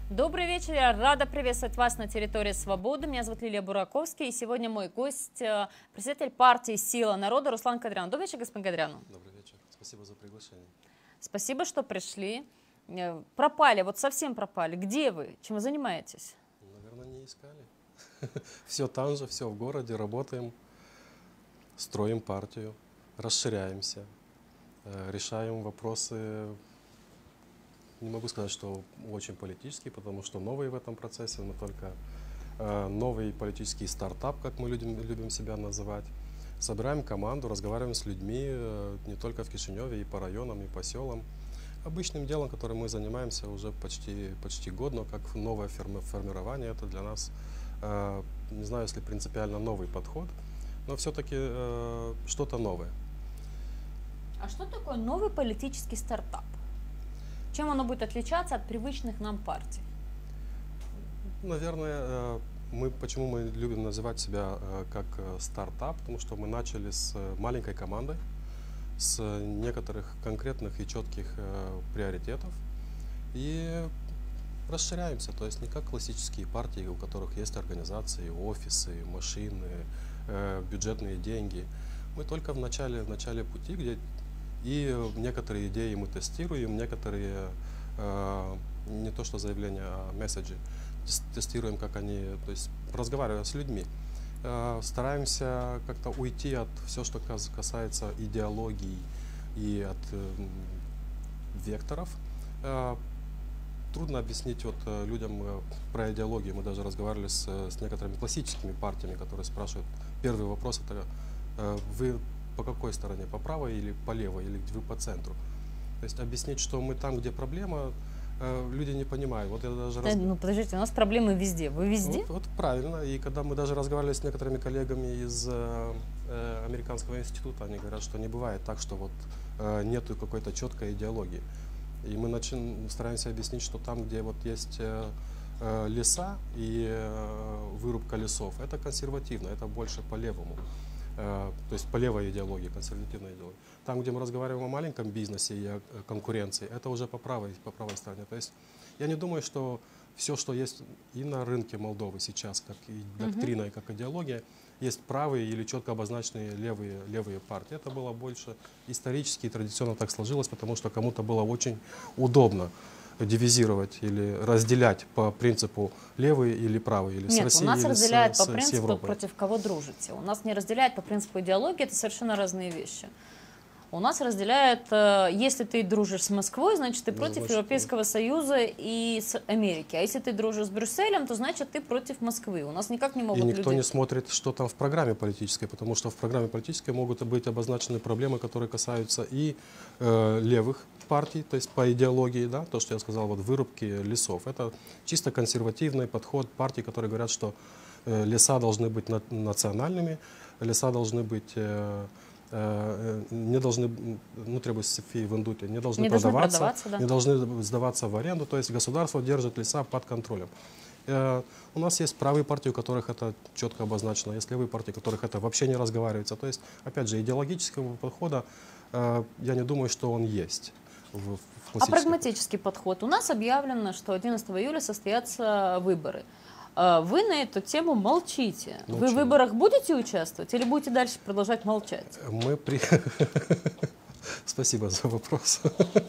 Добрый вечер, я рада приветствовать вас на территории Свободы. Меня зовут Лилия Бураковский, и сегодня мой гость, председатель партии «Сила народа» Руслан Кадрян. Добрый вечер, господин Кадрян. Добрый вечер, спасибо за приглашение. Спасибо, что пришли. Пропали, вот совсем пропали. Где вы? Чем вы занимаетесь? Наверное, не искали. Все там же, все в городе, работаем, строим партию, расширяемся, решаем вопросы. Не могу сказать, что очень политический, потому что новый в этом процессе, мы только новый политический стартап, как мы любим себя называть. Собираем команду, разговариваем с людьми не только в Кишиневе, и по районам, и по селам. Обычным делом, которым мы занимаемся уже почти год, но как новое формирование, это для нас, не знаю, если принципиально новый подход, но все-таки что-то новое. А что такое новый политический стартап? Чем оно будет отличаться от привычных нам партий? Наверное, почему мы любим называть себя как стартап, потому что мы начали с маленькой командой, с некоторых конкретных и четких приоритетов и расширяемся, то есть не как классические партии, у которых есть организации, офисы, машины, бюджетные деньги. Мы только в начале пути, где и некоторые идеи мы тестируем, некоторые не то что заявления, а месседжи тестируем, как они, то есть разговаривая с людьми. Стараемся как-то уйти от все, что касается идеологии и от векторов. Трудно объяснить людям про идеологию. Мы даже разговаривали с некоторыми классическими партиями, которые спрашивают. Первый вопрос — это вы по какой стороне, по правой или по левой, или вы по центру. То есть объяснить, что мы там, где проблема, люди не понимают. Вот я даже Ну, подождите, у нас проблемы везде. Вы везде? Вот правильно. И когда мы даже разговаривали с некоторыми коллегами из Американского института, они говорят, что не бывает так, что вот нету какой-то четкой идеологии. И мы стараемся объяснить, что там, где вот есть леса и вырубка лесов, это консервативно, это больше по левому. То есть по левой идеологии, консервативной идеологии. Там, где мы разговариваем о маленьком бизнесе и о конкуренции, это уже по правой стороне. То есть я не думаю, что все, что есть и на рынке Молдовы сейчас, как и доктрина, и как идеология, есть правые или четко обозначенные левые партии. Это было больше исторически и традиционно так сложилось, потому что кому-то было очень удобно дивизировать или разделять по принципу левые или правые, или с Россией, у нас или разделяют по с принципу, Европой. против кого дружите. У нас не разделяют по принципу идеологии, это совершенно разные вещи. У нас разделяют, если ты дружишь с Москвой, значит ты против Европейского Союза и с Америки. А если ты дружишь с Брюсселем, то значит ты против Москвы. У нас никак не могут И никто люди... не смотрит, что там в программе политической, потому что в программе политической могут быть обозначены проблемы, которые касаются и левых партий, то есть по идеологии, да, то, что я сказал, вот вырубки лесов. Это чисто консервативный подход партий, которые говорят, что леса должны быть национальными, леса должны быть... не должны, ну, требуется Софии Вендуте, не должны продаваться, да. не должны сдаваться в аренду, то есть государство держит леса под контролем. У нас есть правые партии, у которых это четко обозначено, есть левые партии, у которых это вообще не разговаривается. То есть, опять же, идеологического подхода я не думаю, что он есть. А прагматический подход? У нас объявлено, что 11 июля состоятся выборы. Вы на эту тему молчите. Вы в выборах будете участвовать или будете дальше продолжать молчать? Спасибо за вопрос.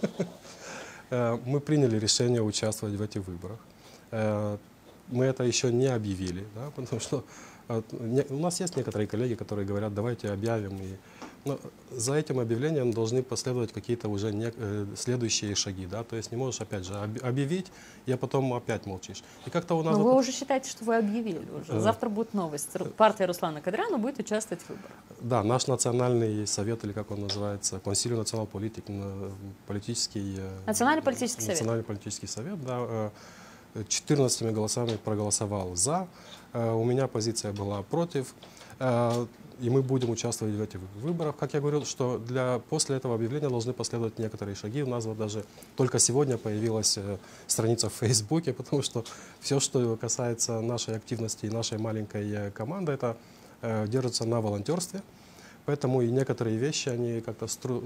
Мы приняли решение участвовать в этих выборах. Мы это еще не объявили, да, потому что у нас есть некоторые коллеги, которые говорят, давайте объявим. Но за этим объявлением должны последовать какие-то уже следующие шаги. Да? То есть не можешь, опять же, объявить, и потом опять молчишь. И как-то у нас... Но вы уже считаете, что вы объявили уже. Завтра будет новость. Партия Руслана Кадряна будет участвовать в выборах. Да, наш национальный совет, или как он называется, Консилиум национал политик, политический... Национальный политический совет. Национальный политический совет, да. 14 голосами проголосовал за. У меня позиция была против. И мы будем участвовать в этих выборах. Как я говорил, что после этого объявления должны последовать некоторые шаги. У нас вот даже только сегодня появилась страница в Фейсбуке, потому что все, что касается нашей активности и нашей маленькой команды, это держится на волонтерстве. Поэтому и некоторые вещи, они как-то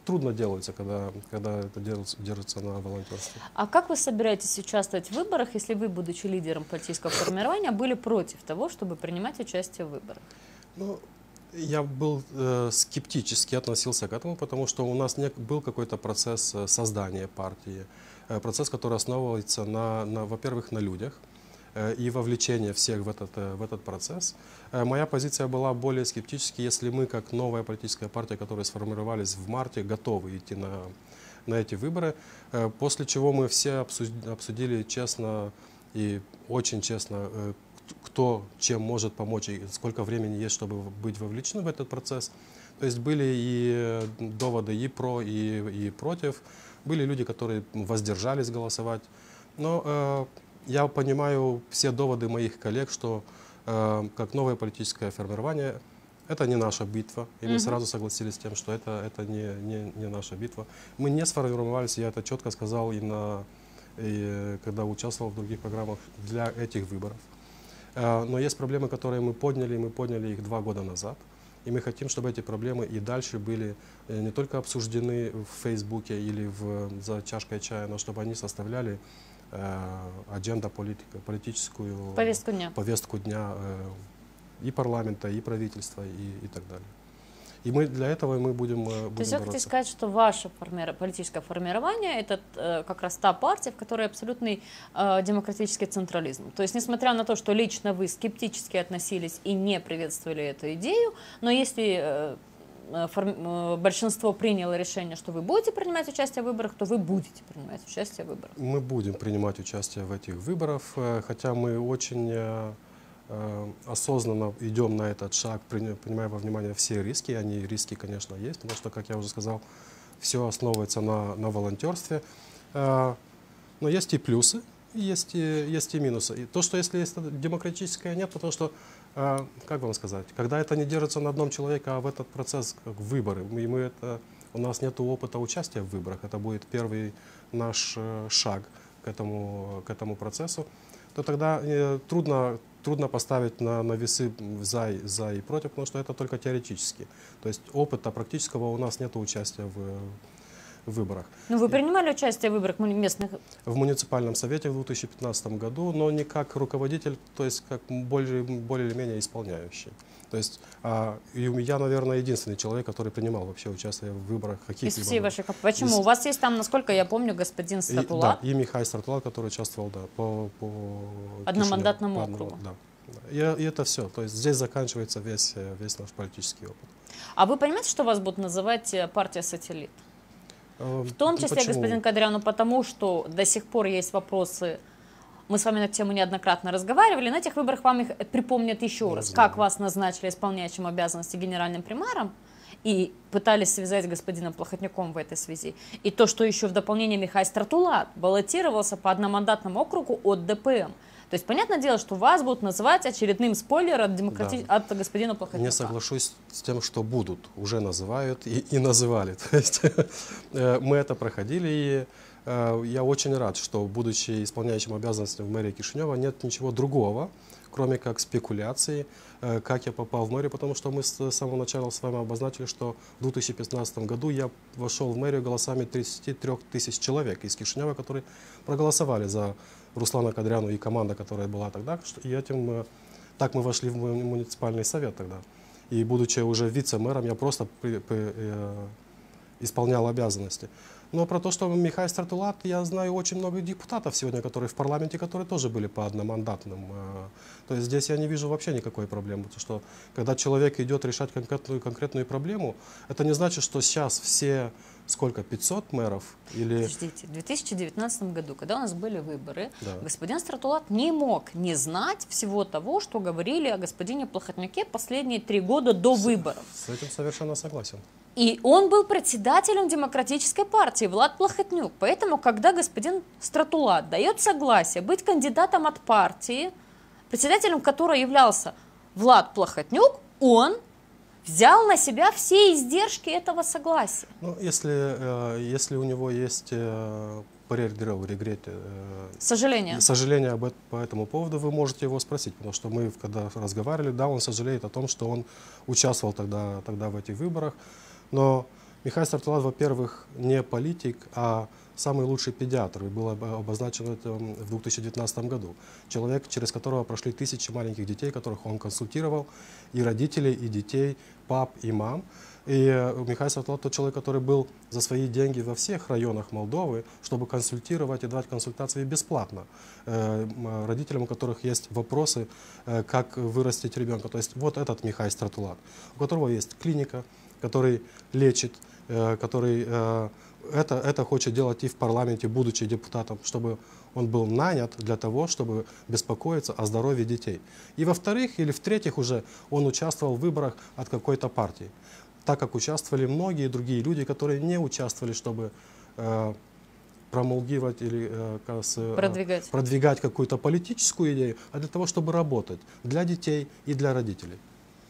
трудно делается, когда это держится на волонтерстве. А как вы собираетесь участвовать в выборах, если вы, будучи лидером политического формирования, были против того, чтобы принимать участие в выборах? Ну, я был скептически относился к этому, потому что у нас был какой-то процесс создания партии, процесс, который основывается во-первых, на людях и вовлечение всех в этот процесс. Моя позиция была более скептически, если мы, как новая политическая партия, которая сформировались в марте, готовы идти на эти выборы, после чего мы все обсудили честно и очень честно, кто чем может помочь и сколько времени есть, чтобы быть вовлечены в этот процесс. То есть были и доводы и про, и против. Были люди, которые воздержались голосовать. Но я понимаю все доводы моих коллег, что как новое политическое формирование это не наша битва. И мы сразу согласились с тем, что это не наша битва. Мы не сформировались, я это четко сказал и когда участвовал в других программах для этих выборов. Но есть проблемы, которые мы подняли их 2 года назад. И мы хотим, чтобы эти проблемы и дальше были не только обсуждены в Фейсбуке или за чашкой чая, но чтобы они составляли агенда политическую повестку дня и парламента, и правительства, и так далее. И мы для этого мы будем бороться. То есть вы хотите сказать, что ваше политическое формирование это как раз та партия, в которой абсолютный демократический централизм. То есть несмотря на то, что лично вы скептически относились и не приветствовали эту идею, но если большинство приняло решение, что вы будете принимать участие в выборах, то вы будете принимать участие в выборах. Мы будем принимать участие в этих выборах, хотя мы очень осознанно идем на этот шаг, принимая во внимание все риски. Риски, конечно, есть, потому что, как я уже сказал, все основывается на волонтерстве. Но есть и плюсы, есть и минусы. И то, что если есть демократическое, нет, потому что, как вам сказать, когда это не держится на одном человеке, а в этот процесс, как выборы, у нас нет опыта участия в выборах, это будет первый наш шаг к этому процессу, то тогда трудно поставить на весы за и против, потому что это только теоретически. То есть опыта практического у нас нет участия в выборах. Ну, вы принимали участие в выборах местных? В муниципальном совете в 2015 году, но не как руководитель, то есть как более или менее исполняющий. То есть я, наверное, единственный человек, который принимал вообще участие в выборах каких-либо. Из всей вашей компании. Почему? У вас есть там, насколько я помню, господин Стратулат? Да, и Михай Стратулат, который участвовал по одномандатному округу. Да. И это все. То есть здесь заканчивается весь наш политический опыт. А вы понимаете, что вас будут называть партия-сателлит? В том числе, господин Кадряну, потому что до сих пор есть вопросы, мы с вами на эту тему неоднократно разговаривали, на этих выборах вам их припомнят еще раз, как вас назначили исполняющим обязанности генеральным примаром, и пытались связать с господином Плохотнюком в этой связи. И то, что еще в дополнение Михай Стратулат баллотировался по одномандатному округу от ДПМ. То есть, понятное дело, что вас будут называть очередным спойлером от господина Плохотнюка. Не соглашусь с тем, что будут, уже называют и называли. То есть, мы это проходили, и я очень рад, что, будучи исполняющим обязанности в мэрии Кишинева, нет ничего другого, кроме как спекуляции, как я попал в мэрию, потому что мы с самого начала с вами обозначили, что в 2015 году я вошел в мэрию голосами 33 тысяч человек из Кишинева, которые проголосовали за Руслана Кадряну и команда, которая была тогда. И так мы вошли в муниципальный совет тогда. И будучи уже вице-мэром, я просто исполнял обязанности. Но про то, что Михай Стратулат, я знаю очень много депутатов сегодня, которые в парламенте, которые тоже были по одномандатным. То есть здесь я не вижу вообще никакой проблемы. Потому что когда человек идет решать конкретную проблему, это не значит, что сейчас все, 500 мэров? Или... Подождите, в 2019 году, когда у нас были выборы, господин Стратулат не мог не знать всего того, что говорили о господине Плохотнюке последние 3 года до выборов. С этим совершенно согласен. И он был председателем демократической партии, Влад Плохотнюк. Поэтому, когда господин Стратулат дает согласие быть кандидатом от партии, председателем которой являлся Влад Плохотнюк, он взял на себя все издержки этого согласия. Ну, если у него есть сожаление по этому поводу, вы можете его спросить, потому что мы, когда разговаривали, да, он сожалеет о том, что он участвовал тогда в этих выборах. Но Михаил Стратулат, во-первых, не политик, а самый лучший педиатр. И было обозначено это в 2019 году. Человек, через которого прошли тысячи маленьких детей, которых он консультировал, и родителей, и детей, пап, и мам. И Михаил Стратулат тот человек, который был за свои деньги во всех районах Молдовы, чтобы консультировать и давать консультации бесплатно родителям, у которых есть вопросы, как вырастить ребенка. То есть вот этот Михаил Стратулат, у которого есть клиника, который лечит, который это хочет делать и в парламенте, будучи депутатом, чтобы он был нанят для того, чтобы беспокоиться о здоровье детей. И во-вторых, или в-третьих уже, он участвовал в выборах от какой-то партии. Так как участвовали многие другие люди, которые не участвовали, чтобы промулгировать или продвигать какую-то политическую идею, а для того, чтобы работать для детей и для родителей.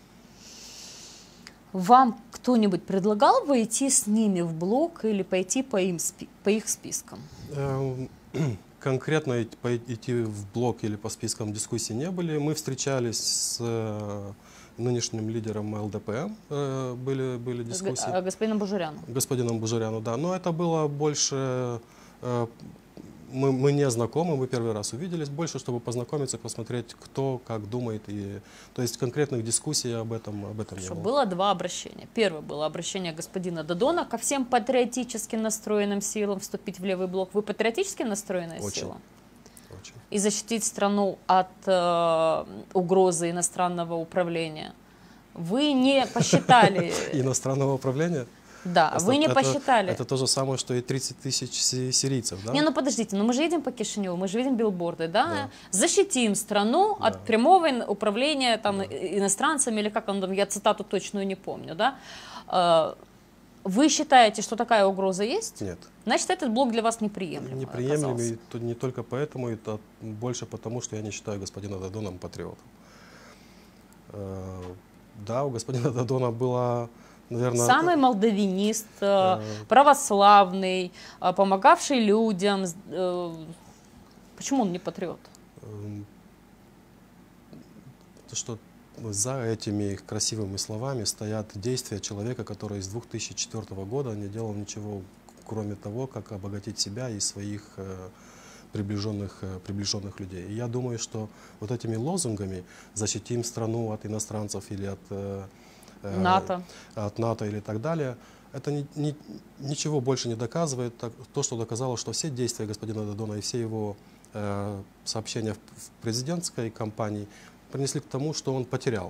Вам кто-нибудь предлагал войти с ними в блок или пойти по их спискам? Конкретно идти в блок или по спискам дискуссий не были. Мы встречались с нынешним лидером ЛДП, были дискуссии. Господином Бужуряну. Господином Бужуряну, да. Но это было больше... Мы не знакомы, мы первый раз увиделись, больше, чтобы познакомиться, посмотреть, кто как думает. То есть конкретных дискуссий об этом не было. Было два обращения. Первое было обращение господина Додона ко всем патриотически настроенным силам вступить в левый блок. Вы патриотически настроенная сила? Очень. И защитить страну от угрозы иностранного управления. Вы не посчитали... Иностранного управления? Да, вы не посчитали. Это то же самое, что и 30 тысяч сирийцев, да? Не, ну подождите, мы же едем по Кишиневу, мы же видим билборды, да? Защитим страну от прямого управления там, иностранцами, или как он там, я цитату точную не помню, да? Вы считаете, что такая угроза есть? Нет. Значит, этот блок для вас неприемлем. Неприемлем, и не только поэтому, это больше потому, что я не считаю господина Додона патриотом. Да, у господина Додона была... Наверное, самый молдавинист, православный, помогавший людям. Почему он не патриот? То, что за этими красивыми словами стоят действия человека, который с 2004 года не делал ничего, кроме того, как обогатить себя и своих приближенных людей. И я думаю, что вот этими лозунгами «защитим страну от иностранцев» или от НАТО или так далее, это ничего больше не доказывает. То, что доказало, что все действия господина Додона и все его сообщения в президентской кампании принесли к тому, что он потерял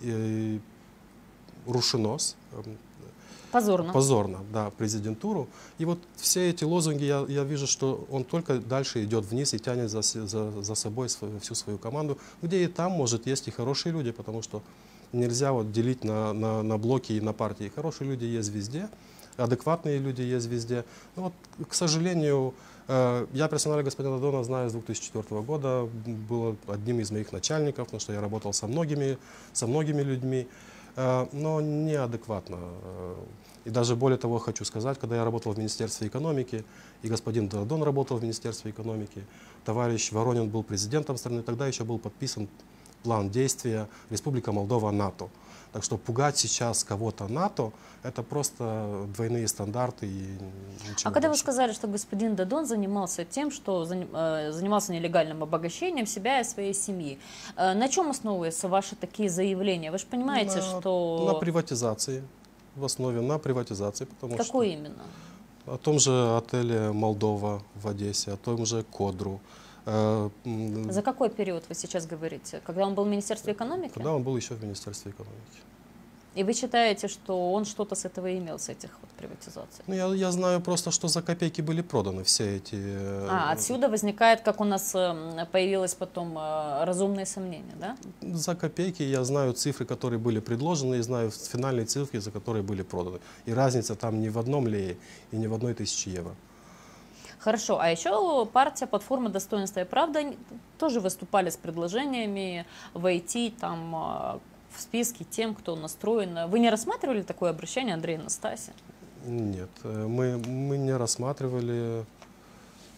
рушенос, позорно, да, президентуру. И вот все эти лозунги, я вижу, что он только дальше идет вниз и тянет за собой всю свою команду, где и там, может, есть и хорошие люди, потому что нельзя вот делить на блоки и на партии. Хорошие люди есть везде, адекватные люди есть везде. Но вот, к сожалению, я персонально господина Додона знаю с 2004 года, был одним из моих начальников, потому что я работал со многими людьми, но неадекватно. И даже более того хочу сказать, когда я работал в Министерстве экономики, и господин Додон работал в Министерстве экономики, товарищ Воронин был президентом страны, тогда еще был подписан план действия Республика Молдова НАТО. Так что пугать сейчас кого-то НАТО, это просто двойные стандарты и ничего. А когда больше. вы сказали, что господин Додон занимался тем, что занимался нелегальным обогащением себя и своей семьи, на чем основываются ваши такие заявления? Вы же понимаете, что... На приватизации, в основе на приватизации. Потому Какой что именно? О том же отеле «Молдова» в Одессе, о том же «Кодру». За какой период вы сейчас говорите? Когда он был в Министерстве экономики? Когда он был еще в Министерстве экономики. И вы считаете, что он что-то с этого имел, с этих вот приватизаций? Ну, я знаю просто, что за копейки были проданы все эти... Отсюда возникает, как у нас появилось потом разумные сомнения, да? За копейки я знаю цифры, которые были предложены, и знаю финальные цифры, за которые были проданы. И разница там не в одном лее и не в 1000 евро. Хорошо, а еще партия «Платформа достоинства и правда» тоже выступали с предложениями войти там в списки тем, кто настроен. Вы не рассматривали такое обращение Андрея Настаси? Нет, мы не рассматривали.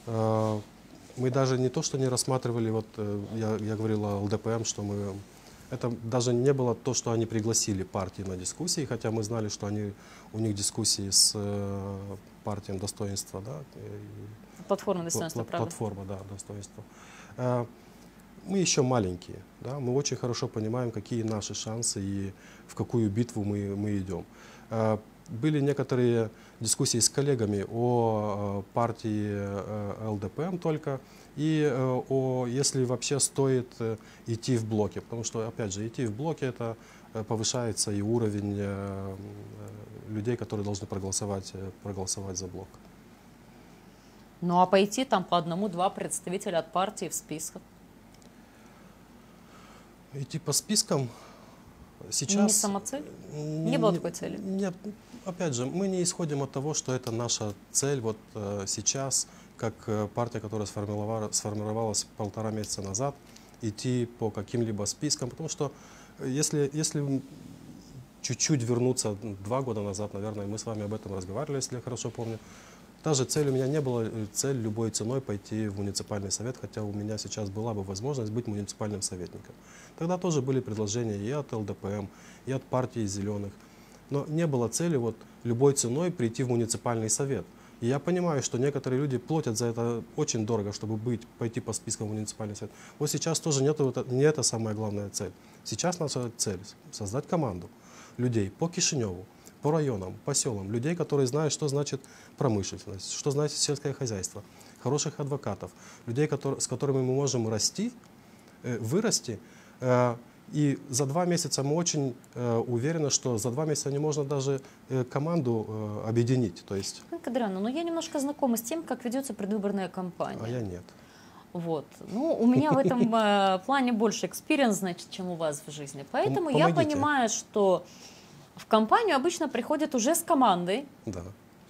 Мы даже не то, что не рассматривали, вот я говорил о ЛДПМ, что мы Это даже не было то, что они пригласили партии на дискуссии, хотя мы знали, что у них дискуссии с партией достоинства, да, Платформа достоинства, правда? Платформа, да, достоинства. Мы еще маленькие, да, мы очень хорошо понимаем, какие наши шансы и в какую битву мы идем. Были некоторые дискуссии с коллегами о партии ЛДПМ только и если вообще стоит идти в блоке, потому что, опять же, идти в блоке — это повышается и уровень людей, которые должны проголосовать за блок. Ну а пойти там по одному-два представителя от партии в списках? Идти по спискам сейчас... Не самоцель? Не было такой цели? Нет, опять же, мы не исходим от того, что это наша цель вот сейчас, как партия, которая сформировалась 1,5 месяца назад, идти по каким-либо спискам, потому что если чуть-чуть вернуться 2 года назад, наверное, мы с вами об этом разговаривали, если я хорошо помню, та же цель у меня не была, цель любой ценой пойти в муниципальный совет, хотя у меня сейчас была бы возможность быть муниципальным советником. Тогда тоже были предложения и от ЛДПМ, и от партии «Зеленых». Но не было цели вот любой ценой прийти в муниципальный совет. И я понимаю, что некоторые люди платят за это очень дорого, чтобы пойти по спискам в муниципальный совет. Вот сейчас тоже не это самая главная цель. Сейчас наша цель — создать команду людей по Кишиневу, по районам, по селам, людей, которые знают, что значит промышленность, что значит сельское хозяйство, хороших адвокатов, людей, с которыми мы можем вырасти. И за 2 месяца мы очень уверены, что за 2 месяца не можно даже команду объединить. То есть... Кадряна, но я немножко знакома с тем, как ведется предвыборная кампания. А я нет. Вот. Ну, у меня в этом плане больше экспириенс, значит, чем у вас в жизни. Поэтому я понимаю, что в кампанию обычно приходят уже с командой. Да.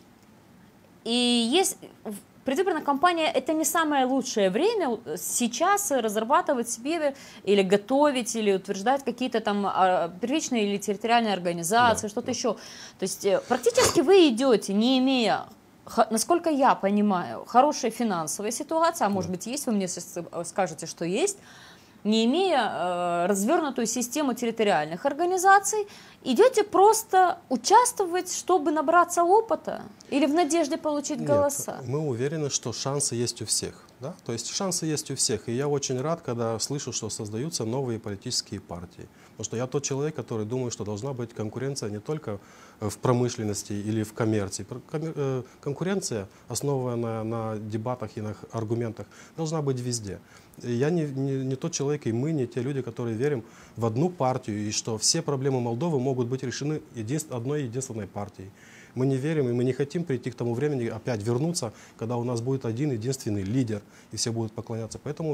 И предвыборная кампания — это не самое лучшее время сейчас разрабатывать себе или готовить, или утверждать какие-то там первичные или территориальные организации, что-то еще. То есть практически вы идете, не имея, насколько я понимаю, хорошей финансовой ситуации, а может быть есть, вы мне скажете, что есть, не имея развернутую систему территориальных организаций, идете просто участвовать, чтобы набраться опыта или в надежде получить голоса? Нет, мы уверены, что шансы есть у всех. Да? То есть шансы есть у всех. И я очень рад, когда слышу, что создаются новые политические партии. Потому что я тот человек, который думает, что должна быть конкуренция не только в промышленности или в коммерции. Конкуренция, основанная на дебатах и на аргументах, должна быть везде. Я не тот человек, и мы не те люди, которые верим в одну партию, и что все проблемы Молдовы могут быть решены одной единственной партией. Мы не верим, и мы не хотим прийти к тому времени, опять вернуться, когда у нас будет один единственный лидер, и все будут поклоняться. Поэтому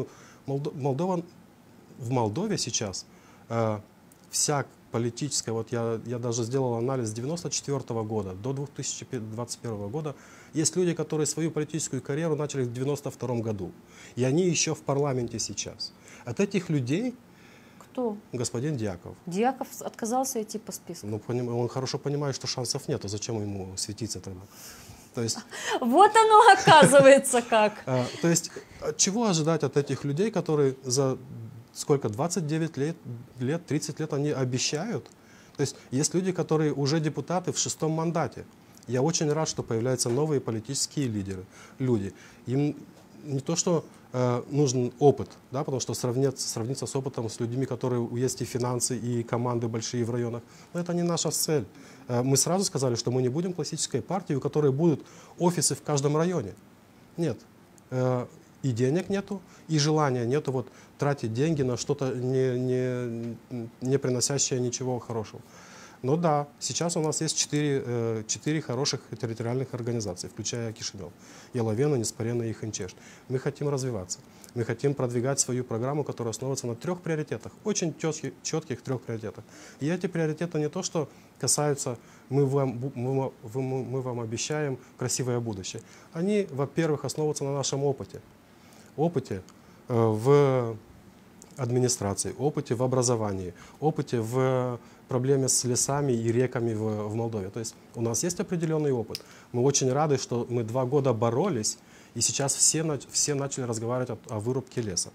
в Молдове сейчас вся политическая, вот я даже сделал анализ с 1994 года до 2021 года, есть люди, которые свою политическую карьеру начали в 1992 году, и они еще в парламенте сейчас. От этих людей... Кто? Господин Дьяков. Дьяков отказался идти по списку. Ну, он хорошо понимает, что шансов нет, а зачем ему светиться тогда? То есть, вот оно оказывается как. То есть, чего ожидать от этих людей, которые за сколько, 29 лет, 30 лет они обещают? То есть, есть люди, которые уже депутаты в 6-м мандате. Я очень рад, что появляются новые политические лидеры, люди. Им не то, что нужен опыт, да, потому что сравниться с опытом с людьми, которые есть и финансы, и команды большие в районах, но это не наша цель. Мы сразу сказали, что мы не будем классической партией, у которой будут офисы в каждом районе. Нет. И денег нету, и желания нету вот тратить деньги на что-то не приносящее ничего хорошего. Но да, сейчас у нас есть 4 хороших территориальных организаций, включая Кишинев, Яловена, Неспарена и Ханчеш. Мы хотим развиваться. Мы хотим продвигать свою программу, которая основывается на 3 приоритетах, очень четких 3 приоритетах. И эти приоритеты не то, что касаются мы вам обещаем красивое будущее. Они, во-первых, основываются на нашем опыте. Опыте в администрации, опыте в образовании, опыте в проблеме с лесами и реками в Молдове. То есть у нас есть определенный опыт. Мы очень рады, что мы 2 года боролись, и сейчас все начали разговаривать о вырубке леса.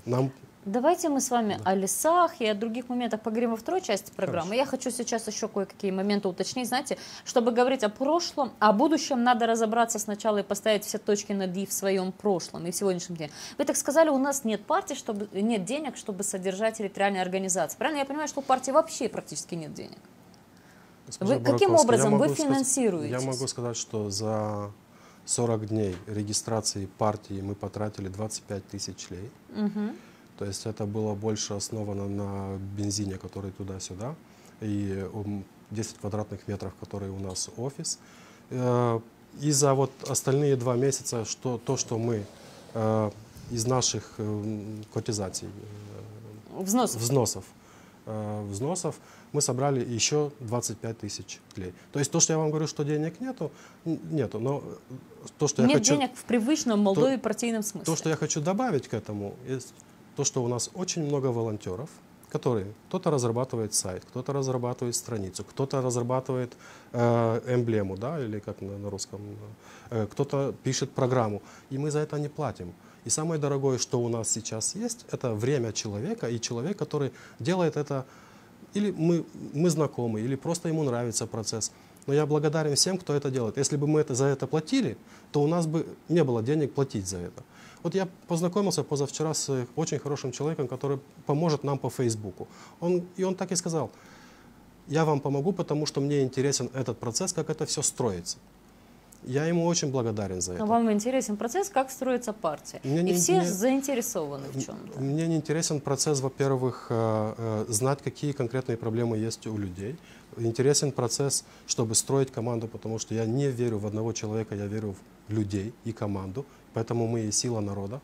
Нам... Давайте мы с вами о лесах и о других моментах поговорим во второй части программы. Хорошо. Я хочу сейчас еще кое-какие моменты уточнить. Знаете, чтобы говорить о прошлом, о будущем, надо разобраться сначала и поставить все точки над «и» в своем прошлом и в сегодняшнем дне. Вы так сказали, у нас нет партий, нет денег, чтобы содержать территориальные организации. Правильно? Я понимаю, что у партии вообще практически нет денег. Вы каким образом вы финансируетесь? Я могу сказать, что за 40 дней регистрации партии мы потратили 25 тысяч лей. Угу. То есть это было больше основано на бензине, который туда-сюда, и 10 квадратных метров, который у нас офис. И за вот остальные 2 месяца, то, что мы из наших котизаций, взносов, мы собрали еще 25 тысяч лей. То есть то, что я вам говорю, что денег нету, но то, что нет денег в привычном Молдове партийном смысле. То, что я хочу добавить к этому, то, что у нас очень много волонтеров, которые кто-то разрабатывает сайт, кто-то разрабатывает страницу, кто-то разрабатывает эмблему, да, или как на русском, кто-то пишет программу, и мы за это не платим. И самое дорогое, что у нас сейчас есть, это время человека, и человек, который делает это, или мы знакомы, или просто ему нравится процесс. Но я благодарен всем, кто это делает. Если бы мы за это платили, то у нас бы не было денег платить за это. Вот я познакомился позавчера с очень хорошим человеком, который поможет нам по Фейсбуку. И он так и сказал: я вам помогу, потому что мне интересен этот процесс, как это все строится. Я ему очень благодарен за это. Но вам интересен процесс, как строится партия. И все заинтересованы в чем-то. Мне не интересен процесс, во-первых, знать, какие конкретные проблемы есть у людей. Интересен процесс, чтобы строить команду, потому что я не верю в одного человека, я верю в людей и команду. Поэтому мы и сила народа.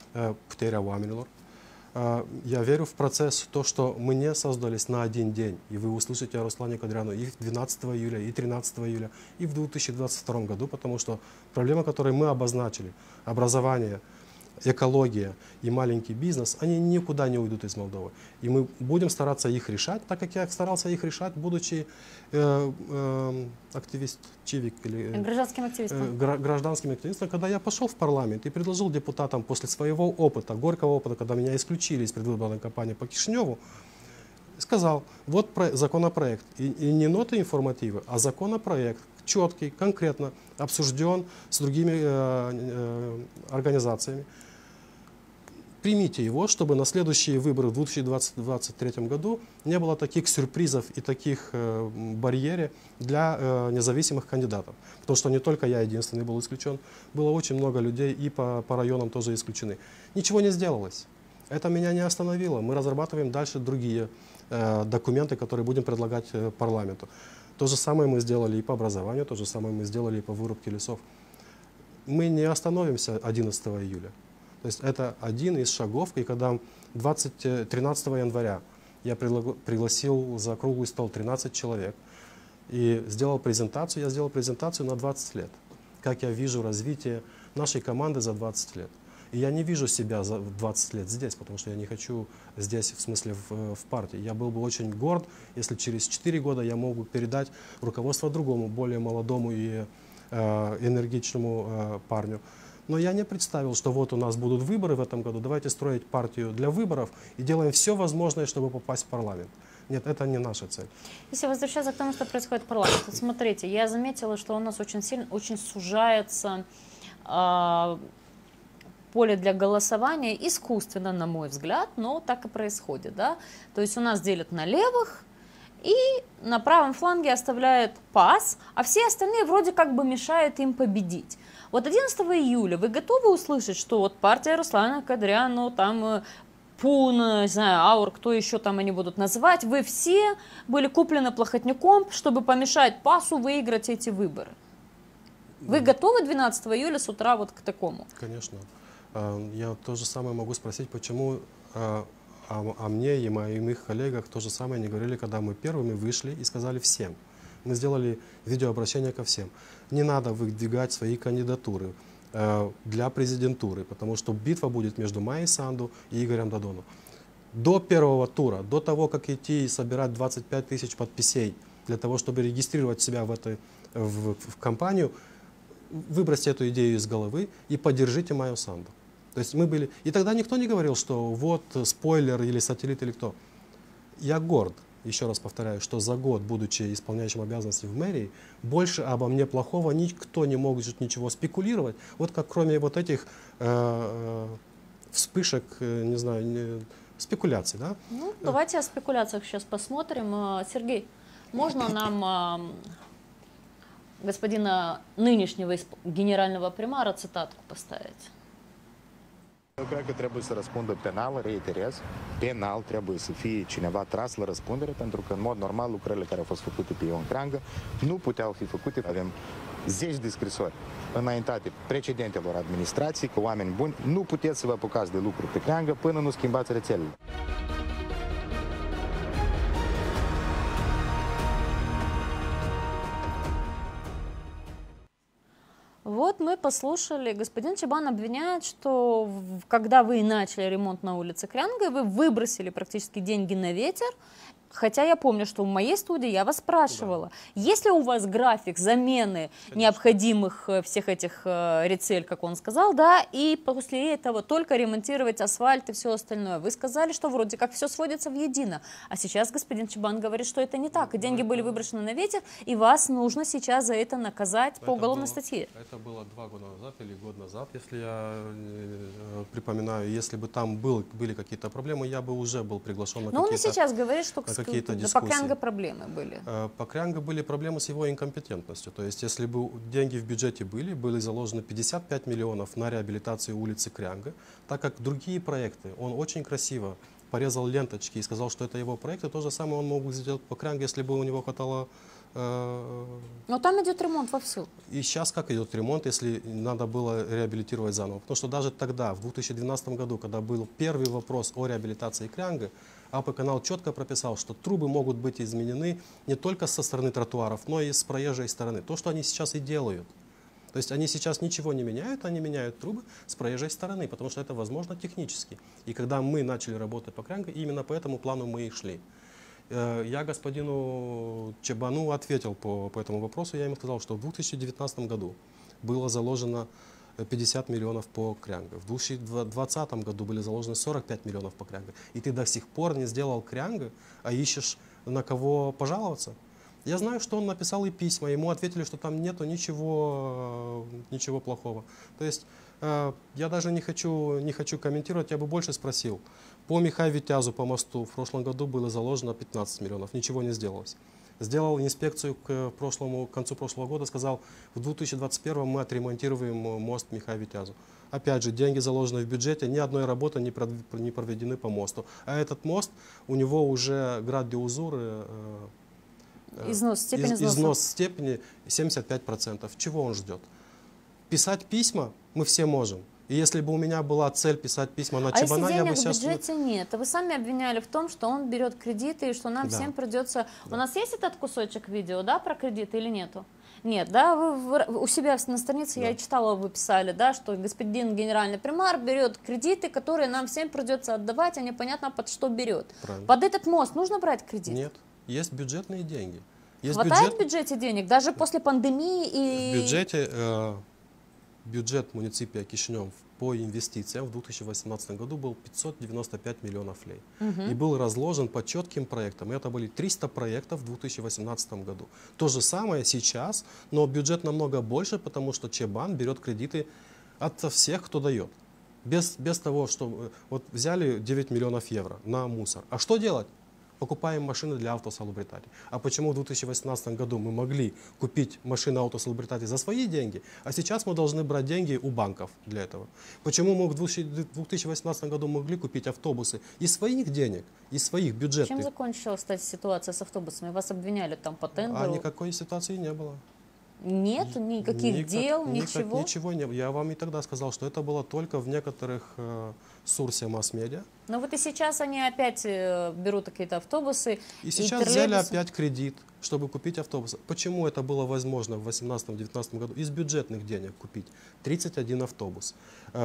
Я верю в процесс, то, что мы не создались на один день. И вы услышите о Руслане Кадряну и 12 июля, и 13 июля, и в 2022 году, потому что проблемы, которые мы обозначили, образование, экология и маленький бизнес, они никуда не уйдут из Молдовы. И мы будем стараться их решать, так как я старался их решать, будучи гражданским активистом, когда я пошел в парламент и предложил депутатам после своего опыта, горького опыта, когда меня исключили из предвыборной кампании по Кишиневу, сказал: вот законопроект, и не ноты информативы, а законопроект, четкий, конкретно обсужден с другими организациями. Примите его, чтобы на следующие выборы в 2023 году не было таких сюрпризов и таких барьеров для независимых кандидатов. Потому что не только я единственный был исключен, было очень много людей и по районам тоже исключены. Ничего не сделалось. Это меня не остановило. Мы разрабатываем дальше другие документы, которые будем предлагать парламенту. То же самое мы сделали и по образованию, то же самое мы сделали и по вырубке лесов. Мы не остановимся 11 июля. То есть это один из шагов, и когда 13 января я пригласил за круглый стол 13 человек и сделал презентацию, я сделал презентацию на 20 лет, как я вижу развитие нашей команды за 20 лет. И я не вижу себя за 20 лет здесь, потому что я не хочу здесь, в смысле в партии. Я был бы очень горд, если через 4 года я мог бы передать руководство другому, более молодому и энергичному парню. Но я не представил, что вот у нас будут выборы в этом году, давайте строить партию для выборов и делаем все возможное, чтобы попасть в парламент. Нет, это не наша цель. Если возвращаться к тому, что происходит в парламенте, смотрите, я заметила, что у нас очень сужается поле для голосования искусственно, на мой взгляд, но так и происходит. Да? То есть у нас делят на левых, и на правом фланге оставляют ПАС, а все остальные вроде как бы мешают им победить. Вот 11 июля вы готовы услышать, что вот партия Руслана Кадряну, там ПУН, не знаю, АУР, кто еще там они будут называть, вы все были куплены Плохотнюком, чтобы помешать ПАСу выиграть эти выборы? Вы готовы 12 июля с утра вот к такому? Конечно. Я то же самое могу спросить, почему о мне и моих коллегах то же самое не говорили, когда мы первыми вышли и сказали всем. Мы сделали видеообращение ко всем. Не надо выдвигать свои кандидатуры для президентуры, потому что битва будет между Майей Санду и Игорем Додоном. До первого тура, до того, как идти и собирать 25 тысяч подписей для того, чтобы регистрировать себя в кампанию, выбросьте эту идею из головы и поддержите Майю Санду. То есть мы были... И тогда никто не говорил, что вот спойлер или сателлит или кто. Я горд, еще раз повторяю, что за год, будучи исполняющим обязанности в мэрии, больше обо мне плохого никто не может ничего спекулировать. Вот как кроме вот этих вспышек, не знаю, спекуляций. Да? Ну, давайте о спекуляциях сейчас посмотрим. Сергей, можно нам господина nынешнего генерального примара цитатку поставить? Eu cred că trebuie să răspundă penal, reiterez, penal trebuie să fie cineva tras la răspundere, pentru că în mod normal lucrările care au fost făcute pe Ion Creangă nu puteau fi făcute. Avem zeci de scrisori înaintate precedentelor administrații, că oameni buni, nu puteți să vă apucați de lucru pe Creangă până nu schimbați rețelele. Вот мы послушали, господин Чебан обвиняет, что когда вы начали ремонт на улице Крянга, вы выбросили практически деньги на ветер. Хотя я помню, что в моей студии я вас спрашивала, да. Есть ли у вас график замены необходимых всех этих рецель, как он сказал, да, и после этого только ремонтировать асфальт и все остальное. Вы сказали, что вроде как все сводится в едино, а сейчас господин Чебан говорит, что это не так, и деньги были выброшены на ветер, и вас нужно сейчас за это наказать по уголовной статье. Это было 2 года назад или год назад, если я припоминаю, если бы там были какие-то проблемы, я бы уже был приглашен на какие-то... Но он и сейчас говорит, что какие-то дискуссии. По Крянга проблемы были. По Крянга были проблемы с его инкомпетентностью. То есть, если бы деньги в бюджете были заложены 55 миллионов на реабилитацию улицы Крянга, так как другие проекты, он очень красиво порезал ленточки и сказал, что это его проект, и то же самое он мог сделать по Крянгу, если бы у него хватало... Но там идет ремонт вовсю. И сейчас как идет ремонт, если надо было реабилитировать заново? Потому что даже тогда, в 2012 году, когда был первый вопрос о реабилитации Крянга, АП-канал четко прописал, что трубы могут быть изменены не только со стороны тротуаров, но и с проезжей стороны. То, что они сейчас и делают. То есть они сейчас ничего не меняют, они меняют трубы с проезжей стороны, потому что это возможно технически. И когда мы начали работать по Крянгу, именно по этому плану мы и шли. Я господину Чебану ответил по этому вопросу, я ему сказал, что в 2019 году было заложено 50 миллионов по Крянгу. В 2020 году были заложены 45 миллионов по Крянгу. И ты до сих пор не сделал Крянгу, а ищешь на кого пожаловаться. Я знаю, что он написал и письма, ему ответили, что там нету ничего плохого. То есть я даже не хочу комментировать, я бы больше спросил. По Михай-Витязу, по мосту, в прошлом году было заложено 15 миллионов, ничего не сделалось. Сделал инспекцию к концу прошлого года, сказал, в 2021 мы отремонтируем мост Михай-Витязу. Опять же, деньги заложены в бюджете, ни одной работы не проведены по мосту. А этот мост, у него уже град де Узур, износ степени 75%. Чего он ждет? Писать письма мы все можем. И если бы у меня была цель писать письма на Чебана, я бы сейчас... А если денег в бюджете нет? Вы сами обвиняли в том, что он берет кредиты, и что нам всем придется... Да. У нас есть этот кусочек видео, да, про кредиты или нету? Нет, да, вы у себя на странице, я читала, вы писали, да, что господин генеральный примар берет кредиты, которые нам всем придется отдавать, а непонятно под что берет. Правильно. Под этот мост нужно брать кредит? Нет, есть бюджетные деньги. Хватает в бюджете денег, даже после пандемии и... В бюджете... Бюджет муниципия Кишинев по инвестициям в 2018 году был 595 миллионов лей. И был разложен по четким проектам. Это были 300 проектов в 2018 году. То же самое сейчас, но бюджет намного больше, потому что Чебан берет кредиты от всех, кто дает. Без того, что... Вот взяли 9 миллионов евро на мусор. А что делать? Покупаем машины для автосалубритати. А почему в 2018 году мы могли купить машины автосалубритати за свои деньги, а сейчас мы должны брать деньги у банков для этого? Почему мы в 2018 году могли купить автобусы из своих денег, из своих бюджетных? Чем закончилась, кстати, ситуация с автобусами? Вас обвиняли там по тендеру? А никакой ситуации не было. Нет, никаких дел, ничего? Ничего не было. Я вам и тогда сказал, что это было только в некоторых сурсе масс-медиа. Но вот и сейчас они опять берут какие-то автобусы. И сейчас взяли опять кредит, чтобы купить автобусы. Почему это было возможно в 2018-2019 году? Из бюджетных денег купить 31 автобус,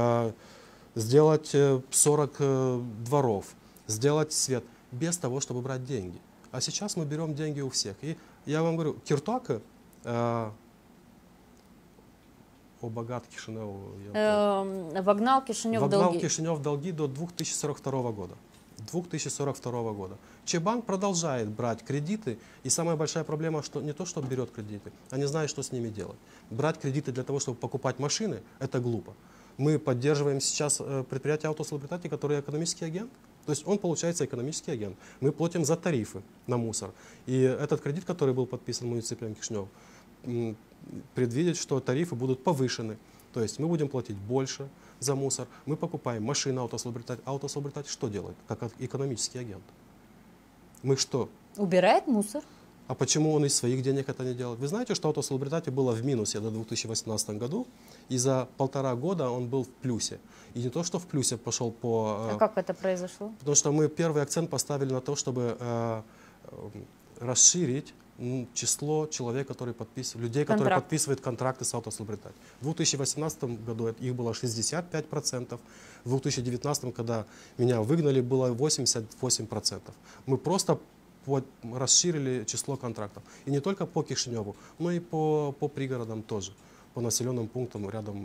сделать 40 дворов, сделать свет, без того, чтобы брать деньги. А сейчас мы берем деньги у всех. И я вам говорю, Киртока, богат Кишинев. Вогнал Кишинев в долги. Вогнал Кишинев в долги до 2042 года. 2042 года. Чебанк продолжает брать кредиты, и самая большая проблема, что не то, что берет кредиты, а не знает, что с ними делать. Брать кредиты для того, чтобы покупать машины, это глупо. Мы поддерживаем сейчас предприятие «Автослабритати», которое экономический агент. То есть он получается экономический агент. Мы платим за тарифы на мусор. И этот кредит, который был подписан муниципалитетом Кишинев, предвидит, что тарифы будут повышены. То есть мы будем платить больше за мусор. Мы покупаем машины «Автослабритати». «Автослабритати» что делает? Как экономический агент. Мы что? Убирает мусор. А почему он из своих денег это не делает? Вы знаете, что «Автослабритати» было в минусе до 2018 году, и за 1,5 года он был в плюсе. И не то, что в плюсе пошел по... А как это произошло? Потому что мы первый акцент поставили на то, чтобы расширить число человек, которые людей, которые подписывают контракты с «Автослабритати». В 2018 году их было 65%, в 2019, когда меня выгнали, было 88%. Мы просто расширили число контрактов. И не только по Кишиневу, но и по пригородам тоже, по населенным пунктам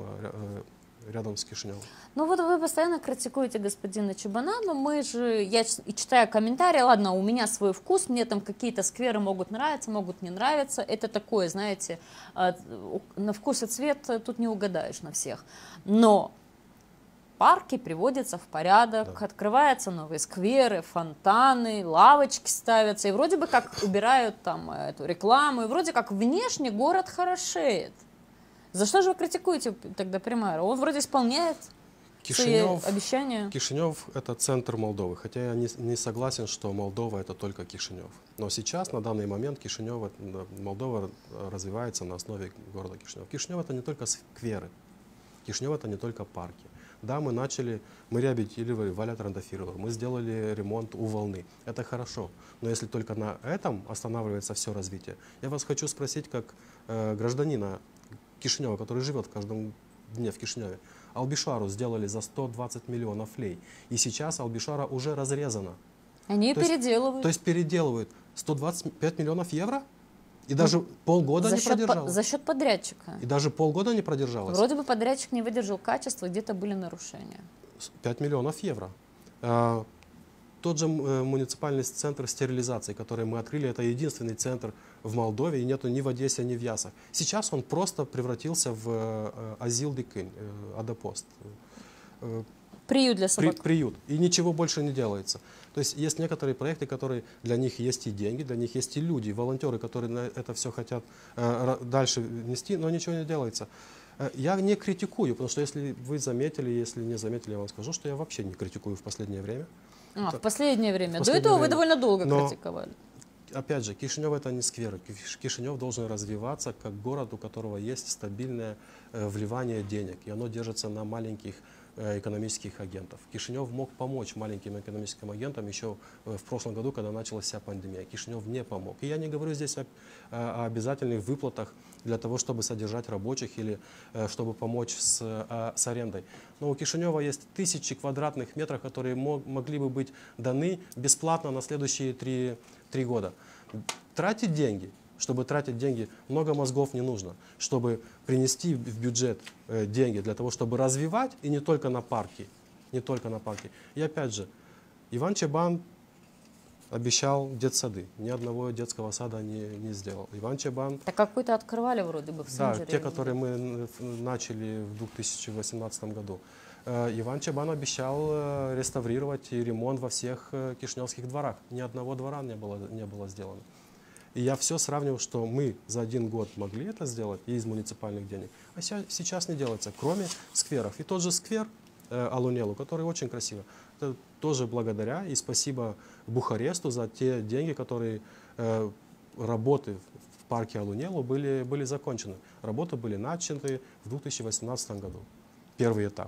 рядом с Кишиневом. Ну вот вы постоянно критикуете господина Чебана, но я читаю комментарии, ладно, у меня свой вкус, мне там какие-то скверы могут нравиться, могут не нравиться, это такое, знаете, на вкус и цвет тут не угадаешь на всех. Но парки приводятся в порядок, да. Открываются новые скверы, фонтаны, лавочки ставятся, и вроде бы как убирают там эту рекламу, и вроде как внешне город хорошеет. За что же вы критикуете тогда премьера? Он вроде исполняет свои обещания. Кишинев – это центр Молдовы, хотя я не согласен, что Молдова – это только Кишинев. Но сейчас, на данный момент, Молдова развивается на основе города Кишинев. Кишинев – это не только скверы, Кишинев – это не только парки. Да, мы реабилитировали Валя Трандафирова, мы сделали ремонт у Волны. Это хорошо. Но если только на этом останавливается все развитие, я вас хочу спросить, как гражданина Кишинева, который живет в каждом дне в Кишиневе, Албишару сделали за 120 миллионов лей. И сейчас Албишара уже разрезана. Они переделывают. То есть переделывают 125 миллионов евро? И даже полгода не продержалась. За счет подрядчика. И даже полгода не продержалась. Вроде бы подрядчик не выдержал качества, где-то были нарушения. 5 миллионов евро. Тот же муниципальный центр стерилизации, который мы открыли, это единственный центр в Молдове, и нету ни в Одессе, ни в Ясах. Сейчас он просто превратился в азил-дикынь, адопост. Приют для собак. Приют. И ничего больше не делается. То есть есть некоторые проекты, которые для них есть и деньги, для них есть и люди, волонтеры, которые на это все хотят дальше нести, но ничего не делается. Я не критикую, потому что если вы заметили, если не заметили, я вам скажу, что я вообще не критикую в последнее время. В последнее время. До этого вы довольно долго критиковали. Опять же, Кишинев это не сквер. Кишинев должен развиваться как город, у которого есть стабильное вливание денег. И оно держится на маленьких экономических агентов. Кишинев мог помочь маленьким экономическим агентам еще в прошлом году, когда началась вся пандемия. Кишинев не помог. И я не говорю здесь о обязательных выплатах для того, чтобы содержать рабочих или чтобы помочь с арендой. Но у Кишинева есть 1000 квадратных метров, которые могли бы быть даны бесплатно на следующие 3 года. Тратить деньги. Чтобы тратить деньги, много мозгов не нужно, чтобы принести в бюджет деньги для того, чтобы развивать, и не только на парки. Не только на парки. И опять же, Иван Чебан обещал детсады. Ни одного детского сада не сделал. Иван Чебан... Так какой-то открывали вроде бы в Синджере. Да, те, которые мы начали в 2018 году. Иван Чебан обещал реставрировать и ремонт во всех кишиневских дворах. Ни одного двора не было сделано. И я все сравнивал, что мы за 1 год могли это сделать и из муниципальных денег, а сейчас не делается, кроме скверов. И тот же сквер Алунелу, который очень красиво, это тоже благодаря и спасибо Бухаресту за те деньги, которые работы в парке Алунелу были закончены. Работы были начаты в 2018 году. Первый этап.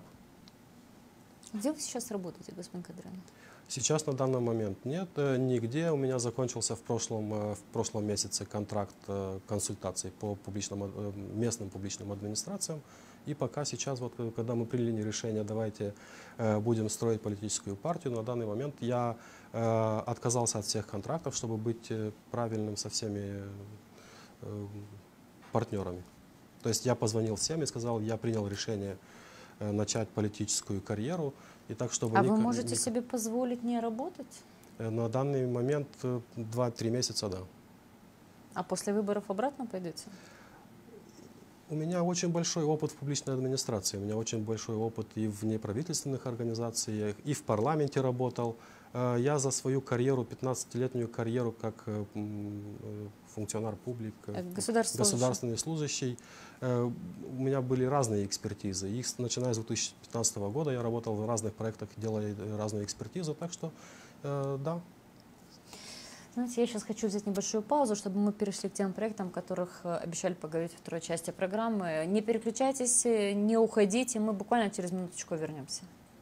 Где вы сейчас работаете, господин Кадрян? Сейчас на данный момент нет нигде. У меня закончился в прошлом месяце контракт консультаций по местным публичным администрациям. И пока сейчас, вот, когда мы приняли решение, давайте будем строить политическую партию, на данный момент я отказался от всех контрактов, чтобы быть правильным со всеми партнерами. То есть я позвонил всем и сказал, я принял решение начать политическую карьеру. И так, чтобы а вы можете себе позволить не работать? На данный момент 2-3 месяца, да. А после выборов обратно пойдете? У меня очень большой опыт в публичной администрации, у меня очень большой опыт и в неправительственных организациях, и в парламенте работал. Я за свою карьеру, 15-летнюю карьеру как функционар публик, государственный служащий, у меня были разные экспертизы. Их, начиная с 2015 года я работал в разных проектах, делая разную экспертизу, так что да. Знаете, я сейчас хочу взять небольшую паузу, чтобы мы перешли к тем проектам, о которых обещали поговорить во второй части программы. Не переключайтесь, не уходите, мы буквально через минуточку вернемся.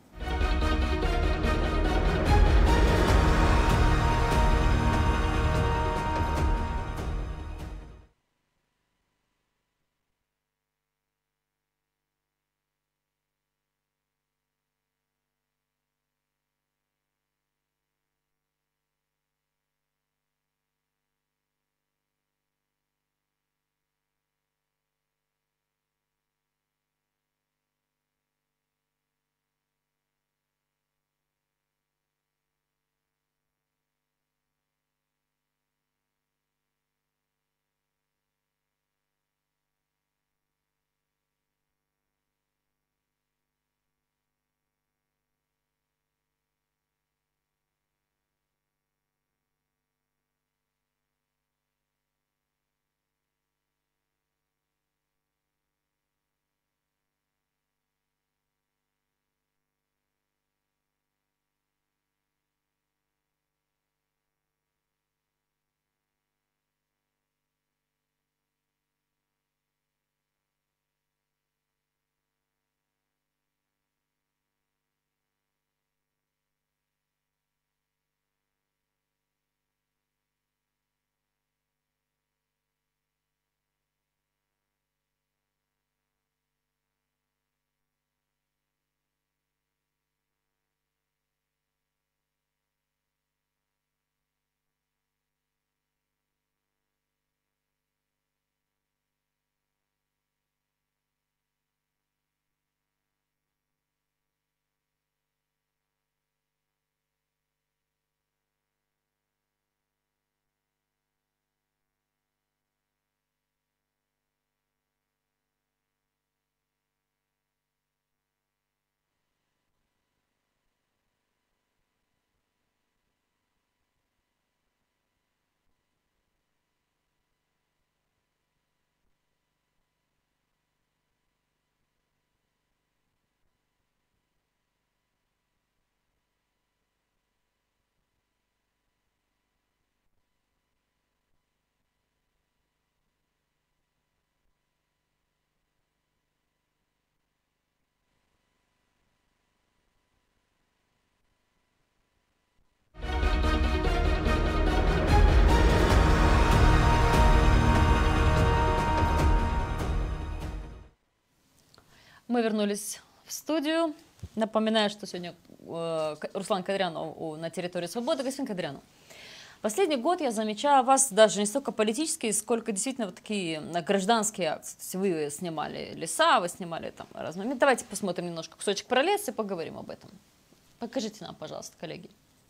Мы вернулись в студию. Напоминаю, что сегодня Руслан Кадрянов на территории Свободы. Господин Кадрянов, последний год я замечаю вас даже не столько политические, сколько действительно вот такие гражданские акции. То есть вы снимали леса, вы снимали там разные моменты. Давайте посмотрим немножко кусочек про лес и поговорим об этом. Покажите нам, păjălaște, colegi.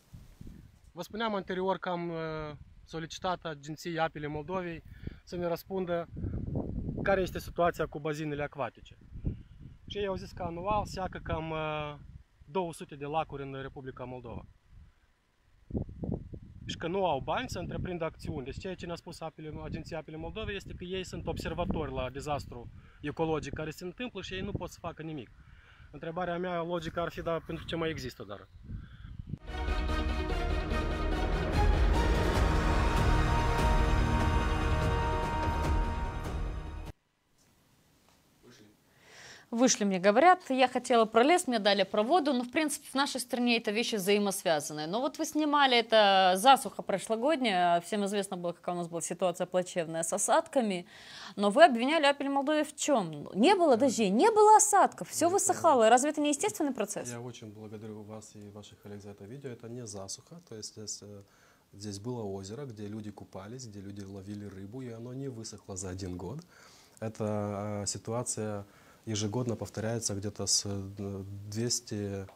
Vă spuneam anterior că am solicitat Agenției Apele Moldovei să ne răspundă care este situația cu bazinele acvatice. Și ei au zis că anual seacă cam 200 de lacuri în Republica Moldova. Și că nu au bani să întreprindă acțiuni. Deci ceea ce ne-a spus Agenția Apele Moldovei este că ei sunt observatori la dezastru ecologic care se întâmplă și ei nu pot să facă nimic. Întrebarea mea logică ar fi, dar pentru ce mai există, dar? Вышли, мне говорят, я хотела про лес, мне дали про воду, но в принципе в нашей стране это вещи взаимосвязанные. Но вот вы снимали это засуха прошлогодняя, всем известно было, какая у нас была ситуация плачевная с осадками, но вы обвиняли Апель Молдове в чем? Не было дождей, не было осадков, все высыхало. Разве это не естественный процесс? Я очень благодарю вас и ваших коллег за это видео. Это не засуха, то есть здесь было озеро, где люди купались, где люди ловили рыбу, и оно не высохло за один год. Эта ситуация ежегодно повторяется, где-то с 200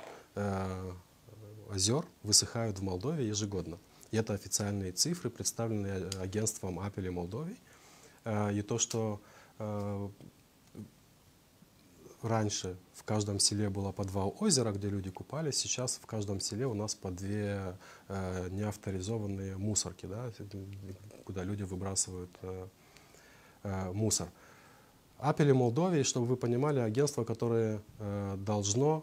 озер высыхают в Молдове ежегодно. И это официальные цифры, представленные агентством Апели Молдовии. И то, что раньше в каждом селе было по 2 озера, где люди купались, сейчас в каждом селе у нас по 2 неавторизованные мусорки, да, куда люди выбрасывают мусор. Апели Молдовии, чтобы вы понимали, агентство, которое должно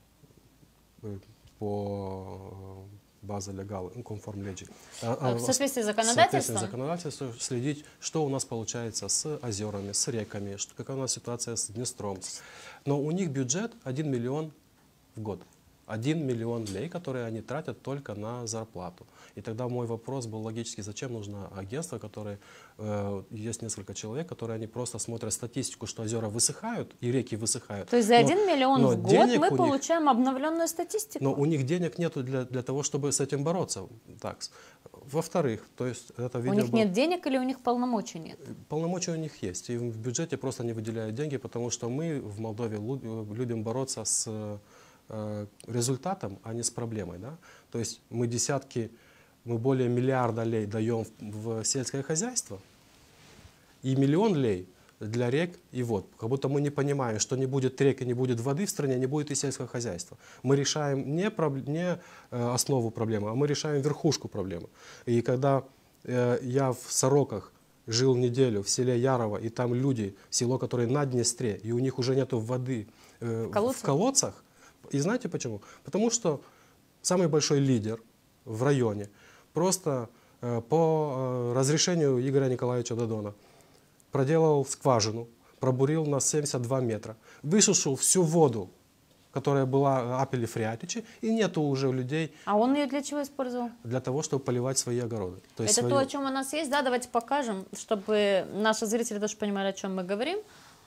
по базе легал, конформ леджи. В соответствии с законодательством следить, что у нас получается с озерами, с реками, какая у нас ситуация с Днестром. Но у них бюджет 1 миллион в год. 1 миллион лей, которые они тратят только на зарплату. И тогда мой вопрос был логический, зачем нужно агентство, которое, есть несколько человек, которые они просто смотрят статистику, что озера высыхают и реки высыхают. То есть за 1 миллион в год мы получаем обновленную статистику? Но у них денег нету для того, чтобы с этим бороться. Так. Во-вторых, то есть это видео у них нет денег или у них полномочий нет? Полномочия у них есть. И в бюджете просто не выделяют деньги, потому что мы в Молдове любим бороться с результатом, а не с проблемой. Да? То есть мы более миллиарда лей даем в сельское хозяйство и 1 миллион лей для рек и вод. Как будто мы не понимаем, что не будет рек и не будет воды в стране, не будет и сельского хозяйства. Мы решаем не основу проблемы, а мы решаем верхушку проблемы. И когда я в Сороках жил неделю в селе Ярово, и там люди, село, которое на Днестре, и у них уже нету воды в колодцах. И знаете почему? Потому что самый большой лидер в районе просто по разрешению Игоря Николаевича Додона проделал скважину, пробурил на 72 метра, высушил всю воду, которая была Апели Фриатичи, и нету уже людей. А он ее для чего использовал? Для того, чтобы поливать свои огороды. То есть это то, о чем у нас есть, да? Давайте покажем, чтобы наши зрители тоже понимали, о чем мы говорим.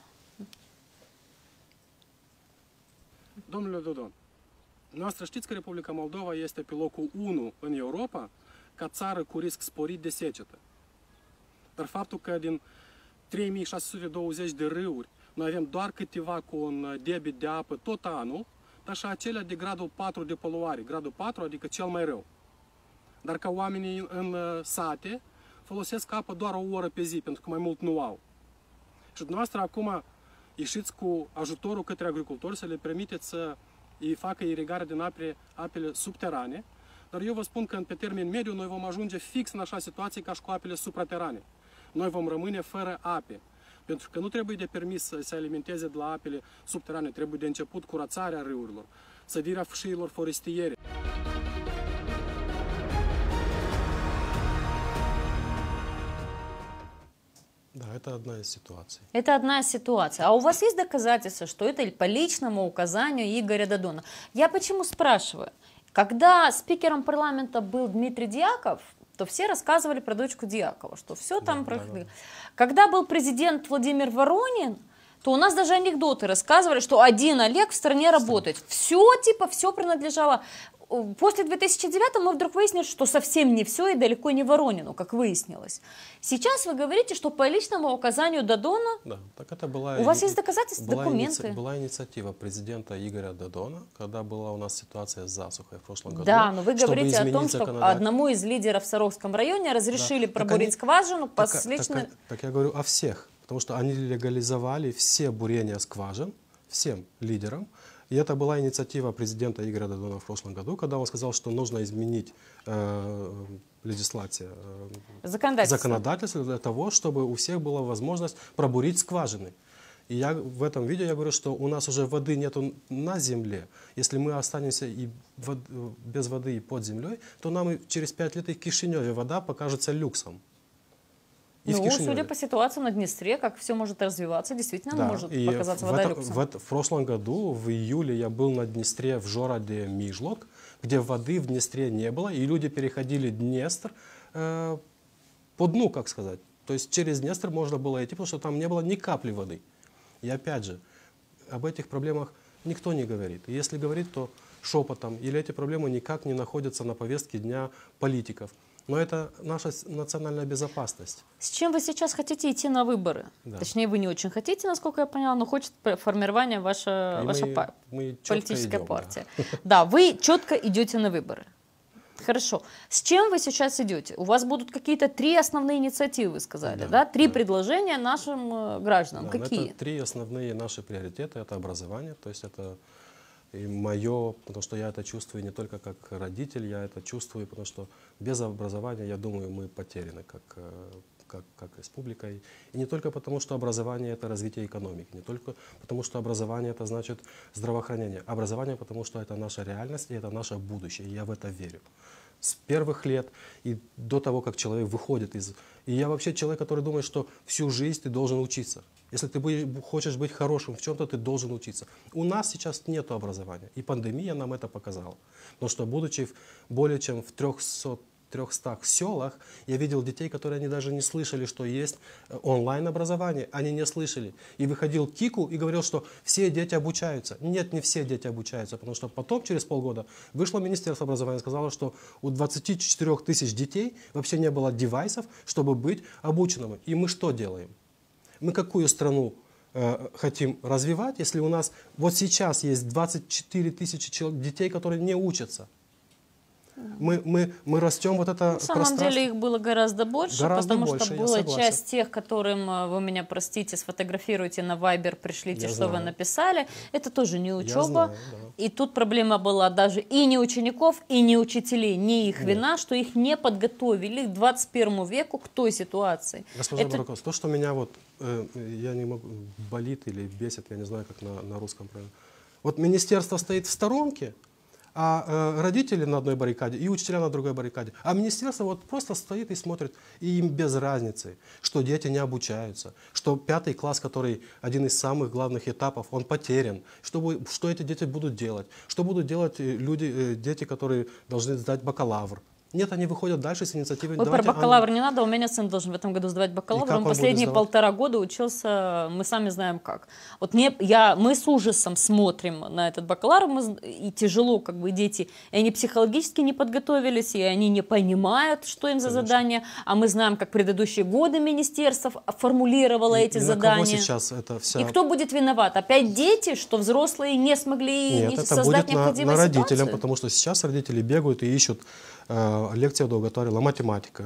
Domnule Dodon, noastră știți că Republica Moldova este pe locul 1 în Europa ca țară cu risc sporit de secetă. Dar faptul că din 3620 de râuri noi avem doar câteva cu un debit de apă tot anul, dar și acelea de gradul 4 de poluare, gradul 4 adică cel mai rău. Dar ca oamenii în sate folosesc apă doar o oră pe zi, pentru că mai mult nu au. Și dumneavoastră acum ieșiți cu ajutorul către agricultori să le permiteți să îi facă irigare din apele subterane, dar eu vă spun că pe termen mediu noi vom ajunge fix în așa situație ca și cu apele supraterane. Noi vom rămâne fără ape, pentru că nu trebuie de permis să se alimenteze de la apele subterane, trebuie de început curățarea râurilor, sădirea fâșiilor forestiere. Да, это одна из ситуаций. Это одна из ситуаций. А у вас есть доказательства, что это по личному указанию Игоря Додона? Я почему спрашиваю? Когда спикером парламента был Дмитрий Дьяков, то все рассказывали про дочку Дьякова, что все там проходило. Да. Когда был президент Владимир Воронин, то у нас даже анекдоты рассказывали, что один Олег в стране работает. Все, типа, все принадлежало. После 2009 мы вдруг выяснили, что совсем не все и далеко не Воронину, как выяснилось. Сейчас вы говорите, что по личному указанию Додона... Да, так это была... У вас есть доказательства, документы? Была инициатива президента Игоря Додона, когда была у нас ситуация с засухой в прошлом году. Да, но вы говорите о том, что одному из лидеров в Саровском районе разрешили пробурить скважину послично... Так я говорю о всех, потому что они легализовали все бурения скважин, всем лидерам. И это была инициатива президента Игоря Додона в прошлом году, когда он сказал, что нужно изменить законодательство для того, чтобы у всех была возможность пробурить скважины. И я в этом видео я говорю, что у нас уже воды нету на земле. Если мы останемся без воды и под землей, то нам через 5 лет и в Кишиневе вода покажется люксом. Ну, судя по ситуации на Днестре, как все может развиваться, действительно может показаться вода люксом. В прошлом году, в июле, я был на Днестре в городе Мижлок, где воды в Днестре не было, и люди переходили Днестр по дну, как сказать. То есть через Днестр можно было идти, потому что там не было ни капли воды. И опять же, об этих проблемах никто не говорит. И если говорит, то шепотом, или эти проблемы никак не находятся на повестке дня политиков. Но это наша национальная безопасность. С чем вы сейчас хотите идти на выборы? Да. Точнее, вы не очень хотите, насколько я поняла, но хочет формирования ваша Мы политическая идем, партия. Да, вы четко идете на выборы. Хорошо. С чем вы сейчас идете? У вас будут какие-то 3 основные инициативы, вы сказали, да? 3 предложения нашим гражданам. Да, Какие? это 3 основные наши приоритеты. Это образование, то есть это и мое, потому что я это чувствую не только как родитель, я это чувствую, потому что без образования, я думаю, мы потеряны как республика. И не только потому, что образование — это развитие экономики, не только потому, что образование — это значит здравоохранение. Образование, потому что это наша реальность и это наше будущее, и я в это верю. С первых лет и до того, как человек выходит из... И я вообще человек, который думает, что всю жизнь ты должен учиться. Если ты хочешь быть хорошим в чем-то, ты должен учиться. У нас сейчас нет образования, и пандемия нам это показала. Потому что, будучи более чем в 300 селах, я видел детей, которые они даже не слышали, что есть онлайн-образование. Они не слышали. И выходил Кику и говорил, что все дети обучаются. Нет, не все дети обучаются, потому что потом, через полгода, вышло Министерство образования и сказало, что у 24 тысяч детей вообще не было девайсов, чтобы быть обученными. И мы что делаем? Мы какую страну хотим развивать, если у нас вот сейчас есть 24 тысячи детей, которые не учатся? Мы растем вот это пространство. На самом деле их было гораздо больше, потому что была часть тех, которым, вы меня простите, сфотографируйте на Viber, пришлите, что вы написали. Это тоже не учеба. Знаю, да. И тут проблема была даже и не учеников, и не учителей. Не их вина, что их не подготовили к 21 веку к той ситуации. Госпожа Буракова, то, что меня вот, я не могу, болит или бесит, я не знаю, как на русском правильно. Вот министерство стоит в сторонке, а родители на одной баррикаде и учителя на другой баррикаде. А министерство вот просто стоит и смотрит, и им без разницы, что дети не обучаются, что 5 класс, который один из самых главных этапов, он потерян, что эти дети будут делать, что будут делать дети, которые должны сдать бакалавр. Нет, они выходят дальше с инициативой. Ой, про бакалавр не надо, у меня сын должен в этом году сдавать бакалавр, он последние 1,5 года учился, мы сами знаем как. Вот мы с ужасом смотрим на этот бакалавр, и тяжело, как бы дети, и они психологически не подготовились, и они не понимают, что им за задание, а мы знаем, как предыдущие годы министерство формулировало эти задания. Сейчас это вся... И кто будет виноват? Опять дети, что взрослые не смогли создать необходимую ситуацию? Нет, это будет на родителям, потому что сейчас родители бегают и ищут лекция доуготовила, математика,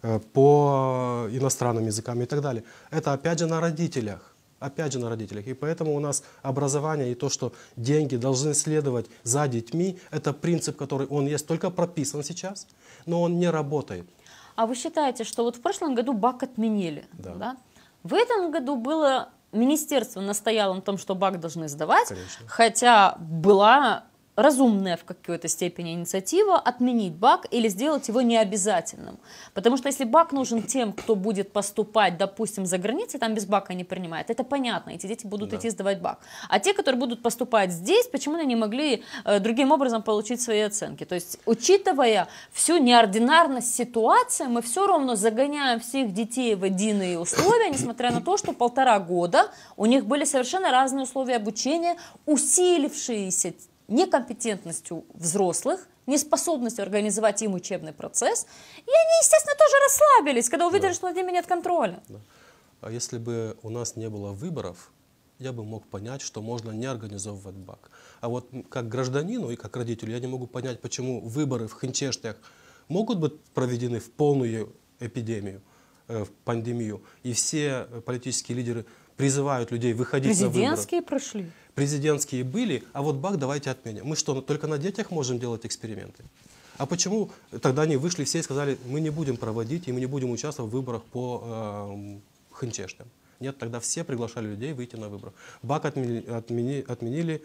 по иностранным языкам и так далее. Это опять же на родителях. Опять же на родителях. И поэтому у нас образование и то, что деньги должны следовать за детьми, это принцип, который он есть, только прописан сейчас, но он не работает. А вы считаете, что вот в прошлом году БАК отменили? Да. Да? В этом году было... Министерство настояло на том, что БАК должны сдавать, конечно. Хотя была... разумная в какой-то степени инициатива отменить БАК или сделать его необязательным. Потому что если БАК нужен тем, кто будет поступать, допустим, за границей, там без БАКа не принимают, это понятно, эти дети будут идти сдавать БАК. А те, которые будут поступать здесь, почему они не могли другим образом получить свои оценки? То есть, учитывая всю неординарность ситуации, мы все равно загоняем всех детей в единые условия, несмотря на то, что 1,5 года у них были совершенно разные условия обучения, усилившиеся некомпетентностью взрослых, неспособностью организовать им учебный процесс. И они, естественно, тоже расслабились, когда увидели, что над ними нет контроля. Да. А если бы у нас не было выборов, я бы мог понять, что можно не организовывать БАК. А вот как гражданину и как родителю я не могу понять, почему выборы в Хинчештях могут быть проведены в полную эпидемию, в пандемию, и все политические лидеры призывают людей выходить на выборы. Президентские прошли. Президентские были, а вот БАК давайте отменим. Мы что, только на детях можем делать эксперименты? А почему тогда они вышли все и сказали, мы не будем проводить и мы не будем участвовать в выборах по Хинчештям? Нет, тогда все приглашали людей выйти на выборы. БАК отменили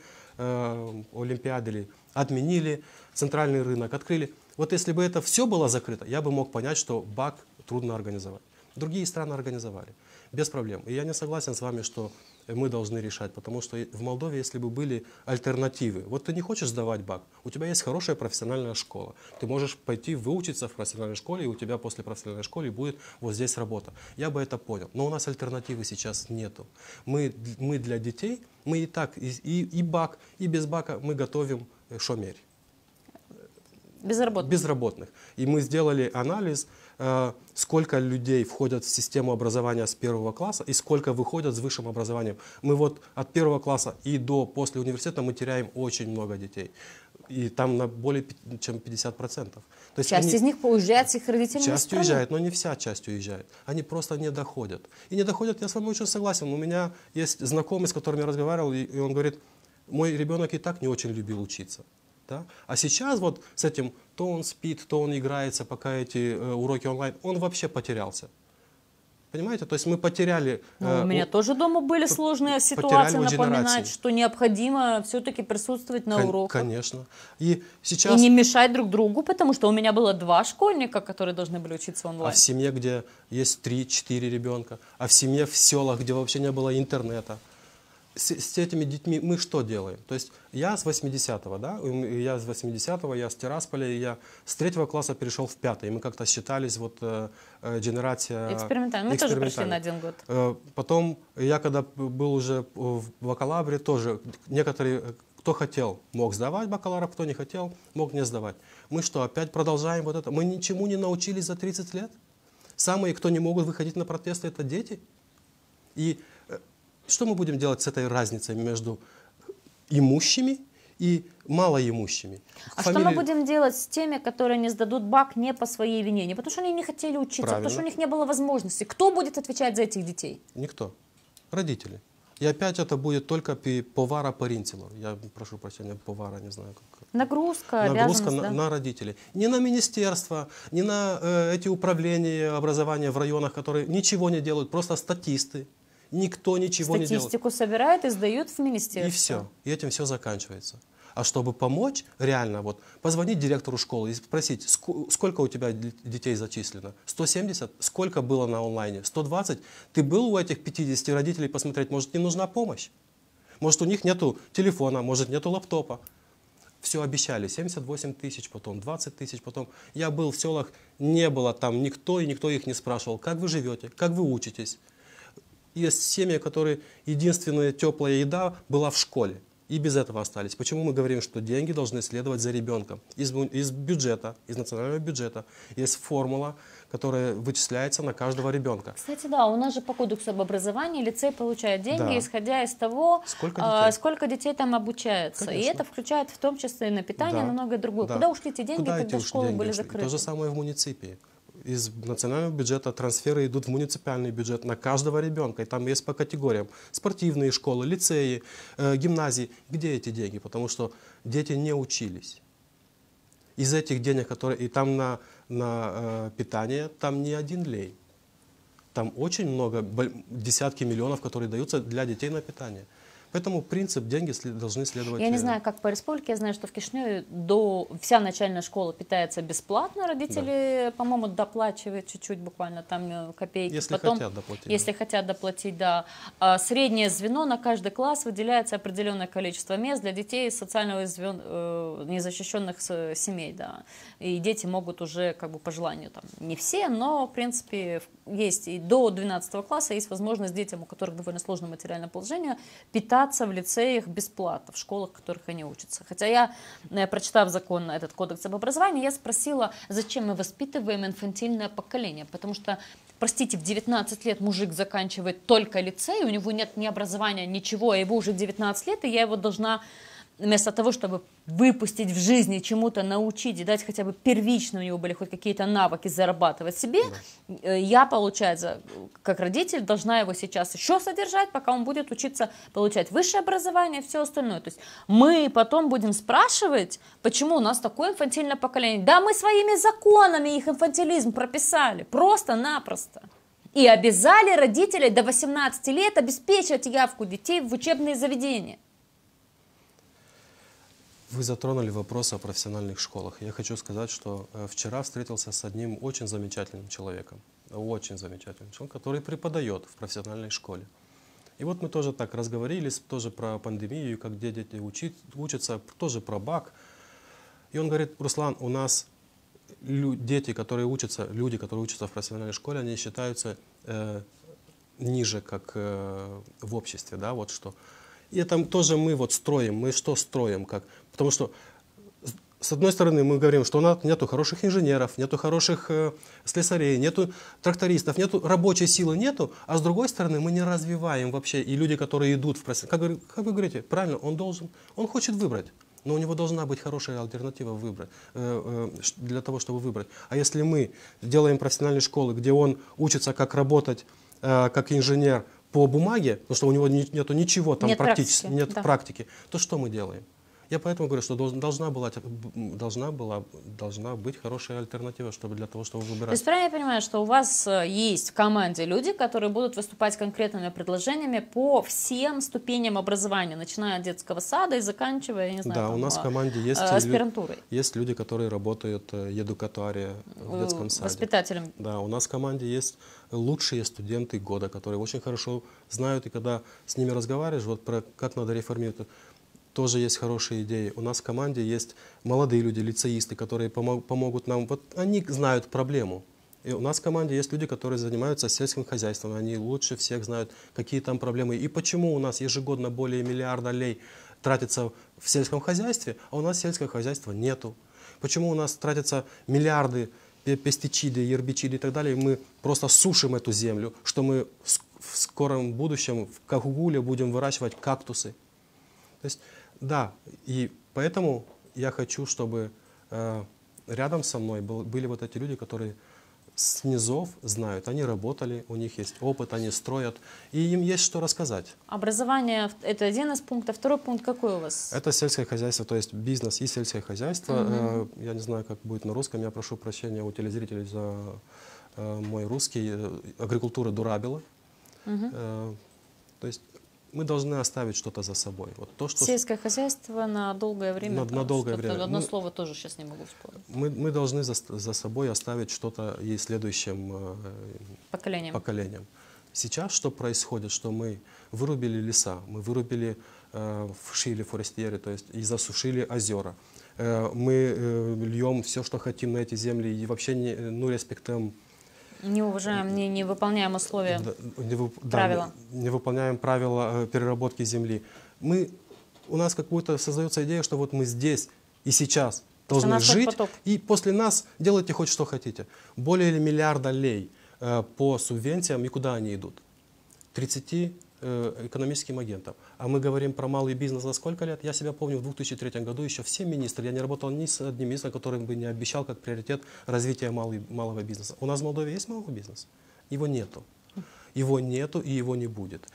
Олимпиады, отменили центральный рынок, открыли. Вот если бы это все было закрыто, я бы мог понять, что БАК трудно организовать. Другие страны организовали, без проблем. И я не согласен с вами, что мы должны решать, потому что в Молдове, если бы были альтернативы, вот ты не хочешь сдавать БАК, у тебя есть хорошая профессиональная школа, ты можешь пойти выучиться в профессиональной школе, и у тебя после профессиональной школы будет вот здесь работа. Я бы это понял, но у нас альтернативы сейчас нету. Мы для детей, мы и так, и БАК, и без БАКа мы готовим шомерь. безработных. И мы сделали анализ, сколько людей входят в систему образования с 1 класса и сколько выходят с высшим образованием. Мы вот от 1 класса и до после университета мы теряем очень много детей. И там на более чем 50%. То есть часть из них уезжает с их родителями. Часть уезжает, но не вся часть уезжает. Они просто не доходят. И не доходят, я с вами очень согласен. У меня есть знакомый, с которым я разговаривал, и он говорит, мой ребенок и так не очень любил учиться. Да? А сейчас вот с этим, то он спит, то он играется, пока эти уроки онлайн, он вообще потерялся. Понимаете? То есть мы потеряли... У меня тоже дома были сложные ситуации, напоминать, что необходимо все-таки присутствовать на уроках. Конечно. И сейчас... И не мешать друг другу, потому что у меня было 2 школьника, которые должны были учиться онлайн. А в семье, где есть 3-4 ребенка, а в семье в селах, где вообще не было интернета, с этими детьми мы что делаем? То есть я с 80-го, да, я с 80-го, я с Тирасполя, я с 3 класса перешел в 5-й. Мы как-то считались, вот, генерация... Экспериментально. Мы тоже прошли на 1 год. Потом я, когда был уже в бакалавре, тоже некоторые, кто хотел, мог сдавать бакалавра, кто не хотел, мог не сдавать. Мы что, опять продолжаем вот это? Мы ничему не научились за 30 лет? Самые, кто не могут выходить на протесты, это дети? И что мы будем делать с этой разницей между имущими и малоимущими? А что мы будем делать с теми, которые не сдадут БАК не по своей вине? Не потому что они не хотели учиться, Правильно. потому что у них не было возможности. Кто будет отвечать за этих детей? Никто. Родители. И опять это будет только повара паринтилор. Я прошу прощения, повара, не знаю как. Нагрузка на родителей. Не на министерство, не на эти управления образования в районах, которые ничего не делают, просто статисты. Никто ничего не делает. Статистику собирают и сдают в министерство. И все. И этим все заканчивается. А чтобы помочь, реально, вот, позвонить директору школы и спросить, сколько у тебя детей зачислено? 170? Сколько было на онлайне? 120? Ты был у этих 50 родителей посмотреть, может, им нужна помощь? Может, у них нету телефона, может, нету лаптопа? Все обещали, 78 тысяч, потом 20 тысяч, потом. Я был в селах, не было там никто, и никто их не спрашивал, как вы живете, как вы учитесь. Есть семьи, которые единственная теплая еда была в школе. И без этого остались. Почему мы говорим, что деньги должны следовать за ребенком? Из бюджета, из национального бюджета есть формула, которая вычисляется на каждого ребенка. Кстати, да, у нас же по кодексу об образовании лицей получает деньги, да, исходя из того, сколько детей там обучается. Конечно. И это включает в том числе и на питание, да, на многое другое. Да. Куда ушли эти деньги, когда школы были закрыты? То же самое в муниципии. Из национального бюджета трансферы идут в муниципальный бюджет на каждого ребенка. И там есть по категориям. Спортивные школы, лицеи, гимназии. Где эти деньги? Потому что дети не учились. Из этих денег, которые... И там на питание, там не 1 лей. Там очень много, десятки миллионов, которые даются для детей на питание. Поэтому принцип деньги должны следовать. Я не знаю, как по республике, я знаю, что в Кишиневе вся начальная школа питается бесплатно, родители, да, по-моему, доплачивают чуть-чуть, буквально там копейки. Если потом, хотят доплатить. Если хотят доплатить, да. А среднее звено на каждый класс выделяется определенное количество мест для детей из социально незащищенных семей, да. И дети могут уже, как бы, по желанию, там, не все, но, в принципе, есть и до 12 класса есть возможность детям, у которых довольно сложное материальное положение, питаться в лицеях бесплатно, в школах, в которых они учатся. Хотя я, прочитав закон, этот кодекс об образовании, я спросила, зачем мы воспитываем инфантильное поколение. Потому что, простите, в 19 лет мужик заканчивает только лицей, у него нет ни образования, ничего, а его уже 19 лет, и я его должна... Вместо того, чтобы выпустить в жизни, чему-то научить и дать хотя бы первично у него были хоть какие-то навыки зарабатывать себе, да, я, получается, как родитель, должна его сейчас еще содержать, пока он будет учиться получать высшее образование и все остальное. То есть мы потом будем спрашивать, почему у нас такое инфантильное поколение. Да мы своими законами их инфантилизм прописали, просто-напросто. И обязали родителей до 18 лет обеспечивать явку детей в учебные заведения. Вы затронули вопрос о профессиональных школах. Я хочу сказать, что вчера встретился с одним очень замечательным человеком, который преподает в профессиональной школе. И вот мы тоже так разговорились, тоже про пандемию, как где дети учатся, тоже про БАК. И он говорит: Руслан, у нас дети, которые учатся, люди, которые учатся в профессиональной школе, они считаются ниже, как в обществе, да, вот что. И это тоже мы вот строим, мы что строим, как, потому что с одной стороны, мы говорим, что у нас нету хороших инженеров, нету хороших слесарей, нету трактористов, нету рабочей силы, нету, а с другой стороны, мы не развиваем вообще. И люди, которые идут в профессиональное, как вы говорите, правильно, он хочет выбрать, но у него должна быть хорошая альтернатива выбрать, для того, чтобы выбрать. А если мы делаем профессиональные школы, где он учится, как работать как инженер по бумаге, потому что у него нету ничего там практически, нет практики, то что мы делаем? Я поэтому говорю, что должна быть хорошая альтернатива, для того, чтобы выбирать. То есть правильно я понимаю, что у вас есть в команде люди, которые будут выступать с конкретными предложениями по всем ступеням образования, начиная от детского сада и заканчивая, я не знаю, да, там, у нас в команде есть аспирантурой. Есть люди, которые работают едукаторе в детском саде. Воспитателем. Да, у нас в команде есть лучшие студенты года, которые очень хорошо знают, и когда с ними разговариваешь, вот про как надо реформировать, тоже есть хорошие идеи. У нас в команде есть молодые люди, лицеисты, которые помогут нам. Вот они знают проблему. И у нас в команде есть люди, которые занимаются сельским хозяйством. Они лучше всех знают, какие там проблемы. И почему у нас ежегодно более миллиарда лей тратится в сельском хозяйстве, а у нас сельского хозяйства нету. Почему у нас тратятся миллиарды пестициды, гербициды и так далее, и мы просто сушим эту землю, что мы в скором будущем в Кагугуле будем выращивать кактусы. То есть, да, и поэтому я хочу, чтобы рядом со мной были вот эти люди, которые с низов знают, они работали, у них есть опыт, они строят, и им есть что рассказать. Образование – это один из пунктов. Второй пункт какой у вас? Это сельское хозяйство, то есть бизнес и сельское хозяйство. Я не знаю, как будет на русском, я прошу прощения у телезрителей за мой русский. Агрикультура дурабила. То есть мы должны оставить что-то за собой. Вот то, что... Сельское хозяйство на долгое время. На долгое время. Одно слово тоже сейчас не могу вспомнить. Мы должны за собой оставить что-то и следующим поколениям. Сейчас что происходит? Что мы вырубили леса, мы вырубили, вшили форестьеры, то есть и засушили озера. Мы льем все, что хотим на эти земли и вообще не респектуем. Не уважаем, не выполняем условия, правила. Не выполняем правила переработки земли. У нас как будто создается идея, что вот мы здесь и сейчас должны жить, и после нас делайте хоть что хотите. Более миллиарда лей по субвенциям, и куда они идут? 30 экономическим агентам. А мы говорим про малый бизнес за сколько лет? Я себя помню, в 2003 году еще все министры, я не работал ни с одним министром, который бы не обещал как приоритет развития малого бизнеса. У нас в Молдове есть малый бизнес? Его нету. Его нету и его не будет.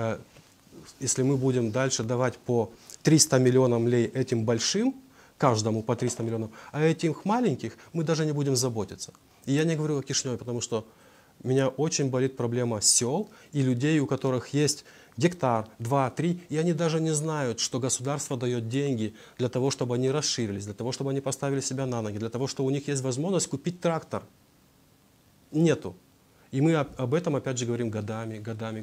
Если мы будем дальше давать по 300 миллионам лей этим большим, каждому по 300 миллионов, а этих маленьких мы даже не будем заботиться. И я не говорю о Кишиневе, потому что меня очень болит проблема сел и людей, у которых есть гектар, 2, 3, и они даже не знают, что государство дает деньги для того, чтобы они расширились, для того, чтобы они поставили себя на ноги, для того, чтобы у них есть возможность купить трактор. Нету. И мы об этом опять же говорим годами.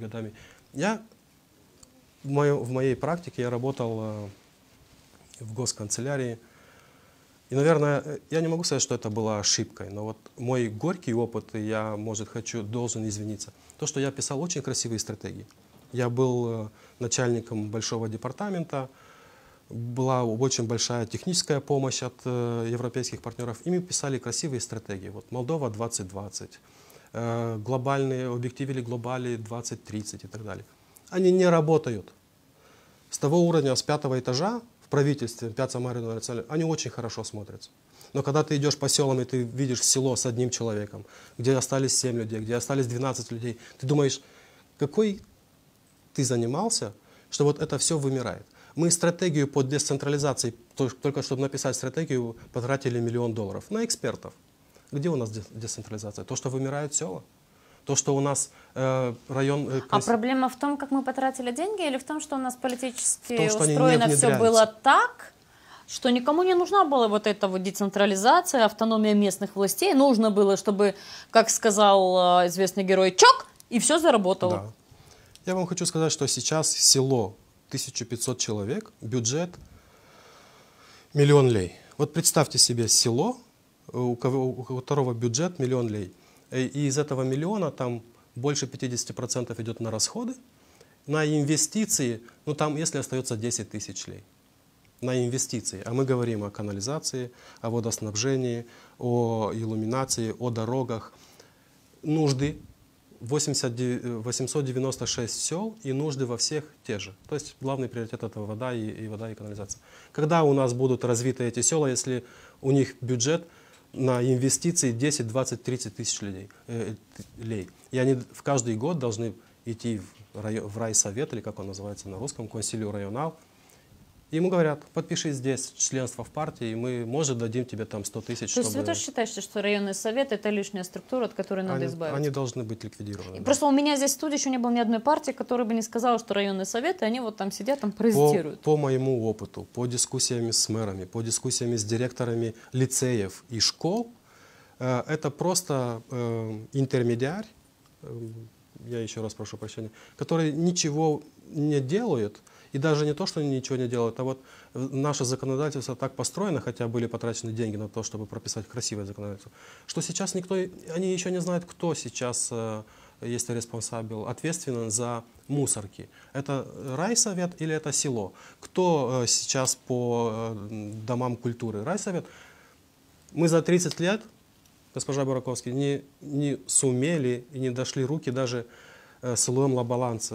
В моей практике я работал в госканцелярии. И, наверное, я не могу сказать, что это была ошибкой, но вот мой горький опыт, и я, должен извиниться. То, что я писал очень красивые стратегии. Я был начальником большого департамента, была очень большая техническая помощь от европейских партнеров, и мы писали красивые стратегии. Вот Молдова 2020, глобальные объективы глобали 2030 и так далее. Они не работают. С того уровня, с 5-го этажа, в правительстве, они очень хорошо смотрятся. Но когда ты идешь по селам, и ты видишь село с одним человеком, где остались 7 людей, где остались 12 людей, ты думаешь, какой ты занимался, что вот это все вымирает. Мы стратегию по децентрализации, только чтобы написать стратегию, потратили $1 миллион на экспертов. Где у нас децентрализация? То, что вымирают села? То, что у нас район... А проблема в том, как мы потратили деньги, или в том, что у нас политически устроено все было так, что никому не нужна была вот эта вот децентрализация, автономия местных властей. Нужно было, чтобы, как сказал известный герой, чок, и все заработало. Да. Я вам хочу сказать, что сейчас село 1500 человек, бюджет 1 000 000 лей. Вот представьте себе село, у которого бюджет 1 000 000 лей. И из этого 1 миллиона там больше 50% идет на расходы, на инвестиции, ну там если остается 10 000 лей. на инвестиции. А мы говорим о канализации, о водоснабжении, о иллюминации, о дорогах. Нужды 896 сел и нужды во всех те же. То есть главный приоритет это вода и вода и канализация. Когда у нас будут развиты эти села, если у них бюджет на инвестиции 10, 20, 30 тысяч лей. И они в каждый год должны идти в райсовет, или как он называется на русском, консилиу районал. Ему говорят, подпиши здесь членство в партии, и мы, может, дадим тебе там 100 тысяч. То есть вы тоже считаете, что районный совет — это лишняя структура, от которой надо избавиться? Они должны быть ликвидированы. Просто у меня здесь в студии еще не было ни одной партии, которая бы не сказала, что районный совет, и они вот там сидят, там паразитируют. По моему опыту, по дискуссиям с мэрами, по дискуссиям с директорами лицеев и школ, это просто интермедиарь, я еще раз прошу прощения, который ничего не делает. И даже не то, что они ничего не делают, а вот наше законодательство так построено, хотя были потрачены деньги на то, чтобы прописать красивое законодательство, что сейчас никто, они еще не знают, кто сейчас есть респонсабил, ответственен за мусорки. Это райсовет или это село? Кто сейчас по домам культуры? Райсовет. Мы за 30 лет, госпожа Бураковский, не сумели и не дошли руки даже с Луем Ла-Баланс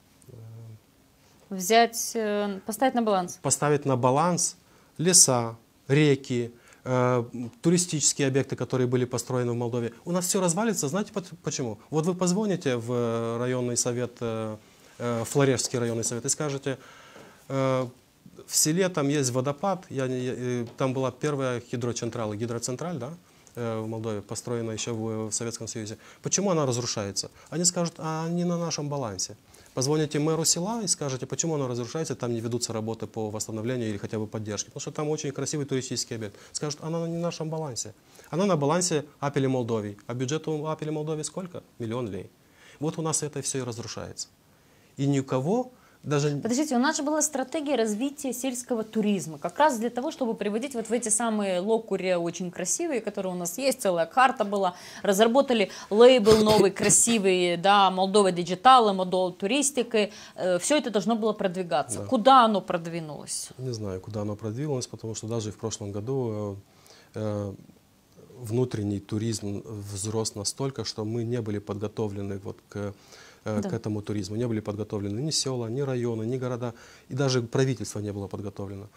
взять, поставить на баланс. Поставить на баланс леса, реки, туристические объекты, которые были построены в Молдове. У нас все развалится, знаете почему? Вот вы позвоните в районный совет, Флорешский районный совет, и скажете, в селе там есть водопад, там была первая гидроцентраль, да, в Молдове, построена еще в Советском Союзе. Почему она разрушается? Они скажут, а не на нашем балансе. Позвоните мэру села и скажете, почему оно разрушается, там не ведутся работы по восстановлению или хотя бы поддержке. Потому что там очень красивый туристический объект. Скажут, она не на нашем балансе. Она на балансе Апели Молдовии. А бюджет у Апели Молдовии сколько? 1 000 000 лей. Вот у нас это все и разрушается. И никого даже... Подождите, у нас же была стратегия развития сельского туризма. Как раз для того, чтобы приводить вот в эти самые локури очень красивые, которые у нас есть, целая карта была. Разработали лейбл новый, красивый, да, Молдова Диджитал, Молдова Туристика. Все это должно было продвигаться. Да. Куда оно продвинулось? Не знаю, куда оно продвинулось, потому что даже в прошлом году внутренний туризм взрос настолько, что мы не были подготовлены вот к этому туризму. Не были подготовлены ни села, ни районы, ни города. И даже правительство не было подготовлено.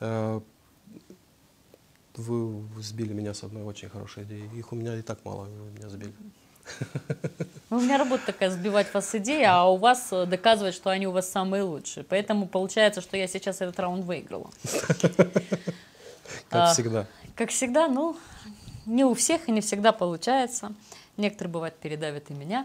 Вы сбили меня с одной очень хорошей идеей. Их у меня и так мало, вы меня сбили. У меня работа такая, сбивать вас с идеи, а у вас доказывать, что они у вас самые лучшие. Поэтому получается, что я сейчас этот раунд выиграла. Как всегда. Как всегда, ну, не у всех и не всегда получается. Некоторые, бывает, передавят и меня.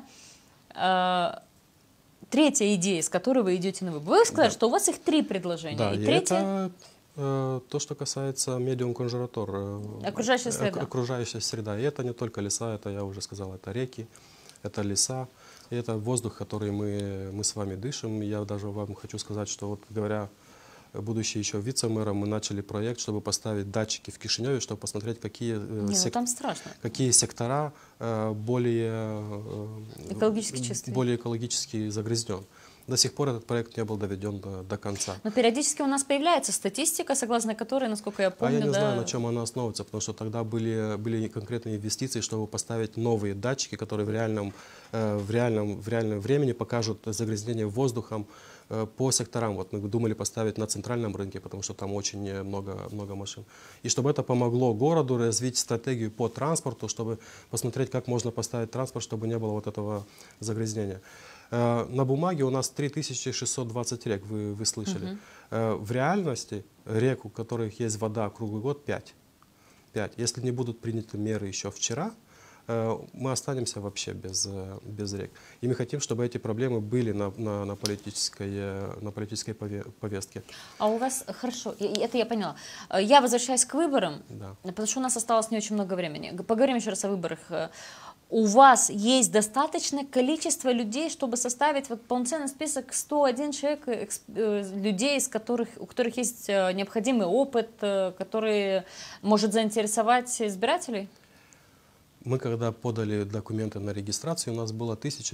Третья идея, с которой вы идете на выборы. Вы сказали, что у вас их 3 предложения. Да, и третья... это то, что касается медиум-конжуратор. Окружающая среда. Окружающая среда. И это не только леса, это я уже сказал, это реки, это леса, и это воздух, который мы с вами дышим. Я даже вам хочу сказать, что вот говоря, будучи еще вице-мэром, мы начали проект, чтобы поставить датчики в Кишиневе, чтобы посмотреть, какие сектора более экологически загрязнен. До сих пор этот проект не был доведен до конца. Но периодически у нас появляется статистика, согласно которой, насколько я помню... А я не знаю, на чем она основывается, потому что тогда были конкретные инвестиции, чтобы поставить новые датчики, которые в реальном времени покажут загрязнение воздухом по секторам. Вот мы думали поставить на центральном рынке, потому что там очень много машин. И чтобы это помогло городу развить стратегию по транспорту, чтобы посмотреть, как можно поставить транспорт, чтобы не было вот этого загрязнения. На бумаге у нас 3620 рек, вы слышали. В реальности рек, у которых есть вода круглый год, 5. Если не будут приняты меры еще вчера, мы останемся вообще без рек. И мы хотим, чтобы эти проблемы были на политической повестке. А у вас, хорошо, это я поняла. Я возвращаюсь к выборам, да. Потому что у нас осталось не очень много времени. Поговорим еще раз о выборах. У вас есть достаточное количество людей, чтобы составить вот полноценный список 101 человек, людей, у которых есть необходимый опыт, который может заинтересовать избирателей? Мы когда подали документы на регистрацию, у нас было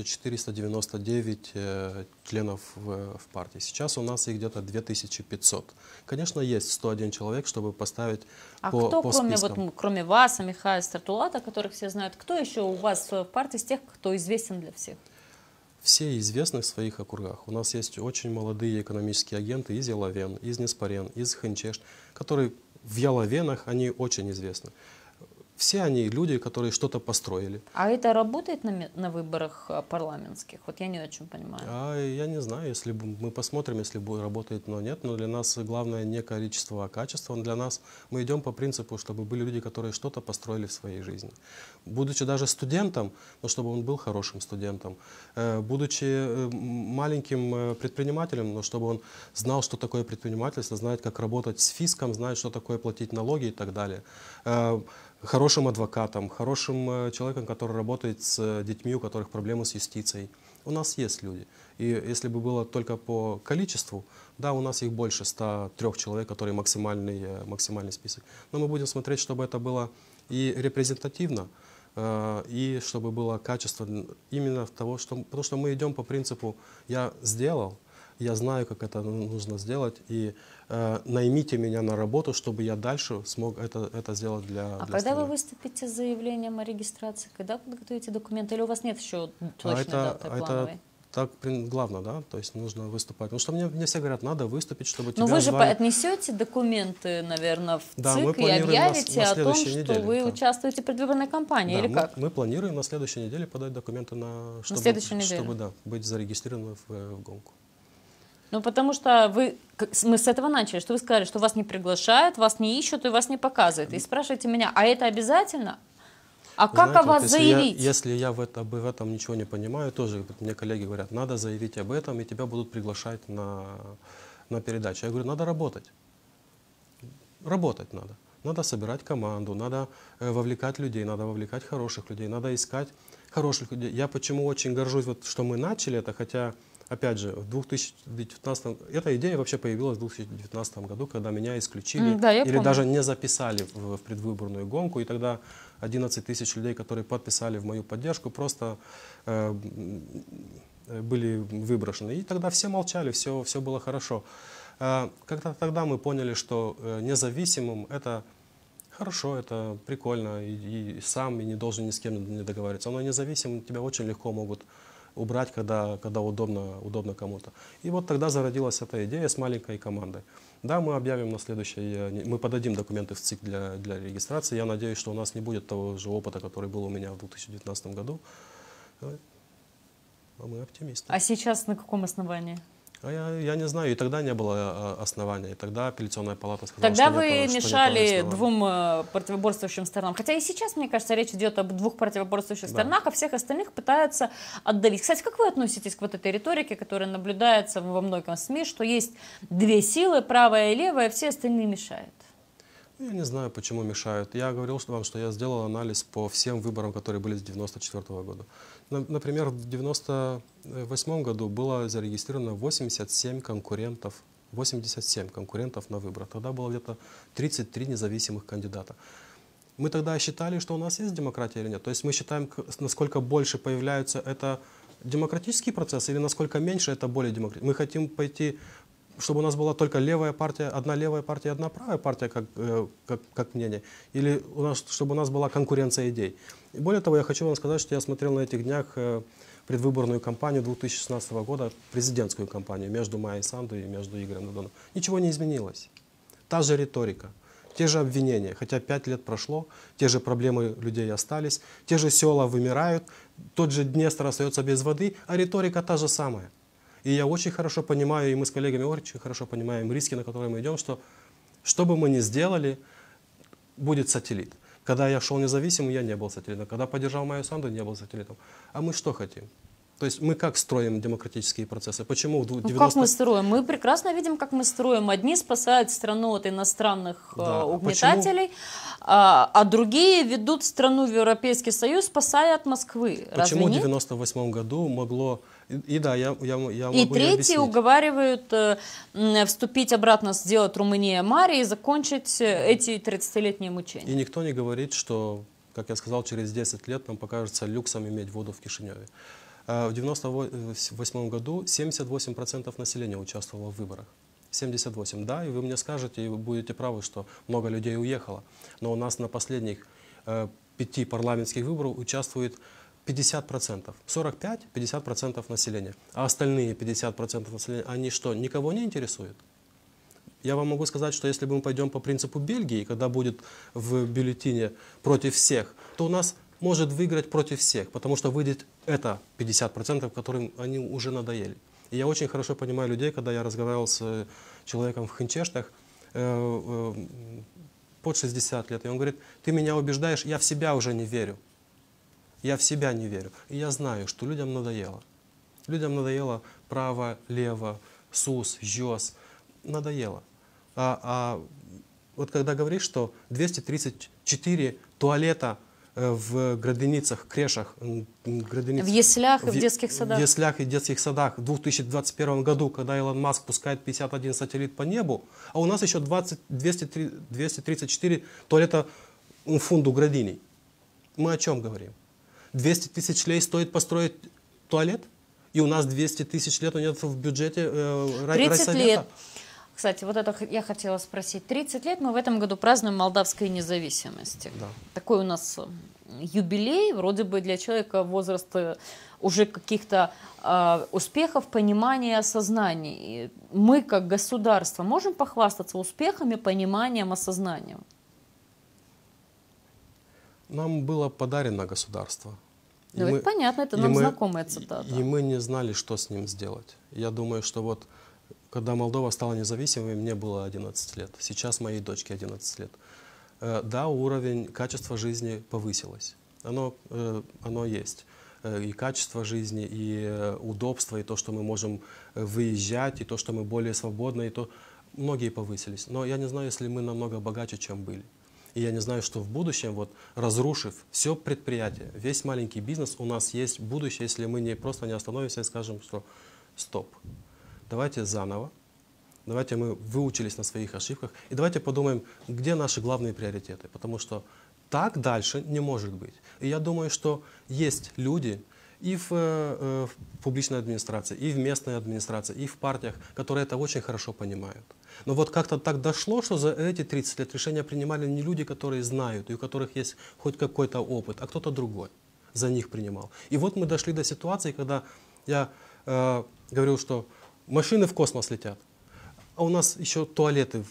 1499 членов в партии. Сейчас у нас их где-то 2500. Конечно, есть 101 человек, чтобы поставить по кто, спискам. кроме вас, Михаила Стратулата, которых все знают, кто еще у вас в партии из тех, кто известен для всех? Все известны в своих округах. У нас есть очень молодые экономические агенты из Яловен, из Неспарен, из Хынчешт, которые в Яловенах, они очень известны. Все они люди, которые что-то построили. А это работает на выборах парламентских? Вот я не очень понимаю. Я не знаю, если мы посмотрим, если будет работает, но нет. Но для нас главное не количество, а качество. Для нас мы идем по принципу, чтобы были люди, которые что-то построили в своей жизни. Будучи даже студентом, но чтобы он был хорошим студентом. Будучи маленьким предпринимателем, но чтобы он знал, что такое предпринимательство, знает, как работать с фиском, знает, что такое платить налоги и так далее. Хорошим адвокатом, хорошим человеком, который работает с детьми, у которых проблемы с юстицией. У нас есть люди. И если бы было только по количеству, да, у нас их больше 103 человек, которые максимальный список. Но мы будем смотреть, чтобы это было и репрезентативно, и чтобы было качество именно того, потому что мы идем по принципу «я сделал», я знаю, как это нужно сделать, и наймите меня на работу, чтобы я дальше смог это сделать для когда страны. вы выступите с заявлением о регистрации? Когда подготовите документы? Или у вас нет еще точной даты плановой? Так главное, да, то есть нужно выступать. Потому что мне все говорят, надо выступить, чтобы тебя Но вы же звали. отнесете документы, наверное, в Да, ЦИК и объявите о том, что вы участвуете в предвыборной кампании, Да, или как? Мы планируем на следующей неделе подать документы, чтобы да, быть зарегистрированным в гонку. Ну, потому что мы с этого начали, что вы сказали, что вас не приглашают, вас не ищут и вас не показывают. И спрашиваете меня, а это обязательно? А как Знаете, о вас заявить? Если я в этом ничего не понимаю, тоже мне коллеги говорят, надо заявить об этом, и тебя будут приглашать на передачу. Я говорю, надо работать. Работать надо. Надо собирать команду, надо вовлекать людей, надо вовлекать хороших людей, надо искать хороших людей. Я почему очень горжусь, что мы начали это, хотя... Опять же, в 2019, эта идея вообще появилась в 2019 году, когда меня исключили или даже не записали в предвыборную гонку, и тогда 11 тысяч людей, которые подписали в мою поддержку, просто были выброшены. И тогда все молчали, все было хорошо. Когда тогда мы поняли, что независимым это хорошо, это прикольно, и сам и не должен ни с кем не договариваться. Но независимым тебя очень легко могут убрать, когда удобно кому-то. И вот тогда зародилась эта идея с маленькой командой. Да, мы объявим на следующей, мы подадим документы в ЦИК для регистрации. Я надеюсь, что у нас не будет того же опыта, который был у меня в 2019 году. А мы оптимисты. А сейчас на каком основании? Я не знаю, и тогда не было основания, и тогда апелляционная палата сказала, тогда что вы нет, мешали двум противоборствующим сторонам. Хотя и сейчас, мне кажется, речь идет об двух противоборствующих сторонах, а всех остальных пытаются отдавить. Кстати, как вы относитесь к вот этой риторике, которая наблюдается во многом СМИ, что есть две силы, правая и левая, все остальные мешают? Я не знаю, почему мешают. Я говорил вам, что я сделал анализ по всем выборам, которые были с 1994 года. Например, в 1998 году было зарегистрировано 87 конкурентов на выборах. Тогда было где-то 33 независимых кандидата. Мы тогда считали, что у нас есть демократия или нет. То есть мы считаем, насколько больше появляются это демократический процесс или насколько меньше это более демократический. Мы хотим пойти, чтобы у нас была только левая партия, одна правая партия, как мнение, или чтобы у нас была конкуренция идей. И более того, я хочу вам сказать, что я смотрел на этих днях предвыборную кампанию 2016 года, президентскую кампанию между Майей Санду и между Игорем Додоном. Ничего не изменилось. Та же риторика, те же обвинения, хотя 5 лет прошло, те же проблемы людей остались, те же села вымирают, тот же Днестр остается без воды, а риторика та же самая. И я очень хорошо понимаю, и мы с коллегами очень хорошо понимаем риски, на которые мы идем, что бы мы ни сделали, будет сателлит. Когда я шел независимым, я не был сателлитом. Когда поддержал Майю Санду, не был сателлитом. А мы что хотим? То есть мы как строим демократические процессы? Почему в 90... как мы строим? Мы прекрасно видим, как мы строим. Одни спасают страну от иностранных угнетателей, а другие ведут страну в Европейский Союз, спасая от Москвы. Почему в 1998 году могло... И да, я могу и третьи уговаривают вступить обратно, сделать Румыния Мария и закончить эти 30-летние мучения. И никто не говорит, что как я сказал, через 10 лет нам покажется люксом иметь воду в Кишиневе. В 1998 году 78% населения участвовало в выборах. 78, да, и вы мне скажете, и вы будете правы, что много людей уехало. Но у нас на последних 5 парламентских выборах участвует 50%. 45-50% населения. А остальные 50% населения, они что, никого не интересуют? Я вам могу сказать, что если мы пойдем по принципу Бельгии, когда будет в бюллетене против всех, то у нас может выиграть против всех, потому что выйдет это 50%, которым они уже надоели. И я очень хорошо понимаю людей, когда я разговаривал с человеком в Хинчештах, под 60 лет, и он говорит: ты меня убеждаешь, я в себя уже не верю. Я в себя не верю. И я знаю, что людям надоело. Людям надоело право, лево, СУС, ЖОС. Надоело. Вот когда говоришь, что 234 туалета в градиницах, крешах, в яслях и в детских садах. В яслях и детских садах в 2021 году, когда Илон Маск пускает 51 сателлит по небу, а у нас еще 234 туалета в фунду градиний. Мы о чем говорим? 200 тысяч лей стоит построить туалет? И у нас 200 тысяч лет нет в бюджете 30 лет. Кстати, вот это я хотела спросить. 30 лет мы в этом году празднуем молдавской независимости. Да. Такой у нас юбилей, вроде бы для человека возраста уже каких-то успехов, понимания, осознаний. Мы, как государство, можем похвастаться успехами, пониманием, осознанием? Нам было подарено государство. Ну, это понятно, это нам знакомая цитата. И мы не знали, что с ним сделать. Я думаю, что вот когда Молдова стала независимой, мне было 11 лет. Сейчас моей дочке 11 лет. Да, уровень качества жизни повысилось. Оно есть. И качество жизни, и удобство, и то, что мы можем выезжать, и то, что мы более свободны, и то многие повысились. Но я не знаю, если мы намного богаче, чем были. И я не знаю, что в будущем, вот, разрушив все предприятие, весь маленький бизнес, у нас есть будущее, если мы просто не остановимся и скажем, что стоп. Давайте заново, давайте мы выучились на своих ошибках, и давайте подумаем, где наши главные приоритеты, потому что так дальше не может быть. И я думаю, что есть люди и в публичной администрации, и в местной администрации, и в партиях, которые это очень хорошо понимают. Но вот как-то так дошло, что за эти 30 лет решения принимали не люди, которые знают, и у которых есть хоть какой-то опыт, а кто-то другой за них принимал. И вот мы дошли до ситуации, когда я говорил, что машины в космос летят, а у нас еще туалеты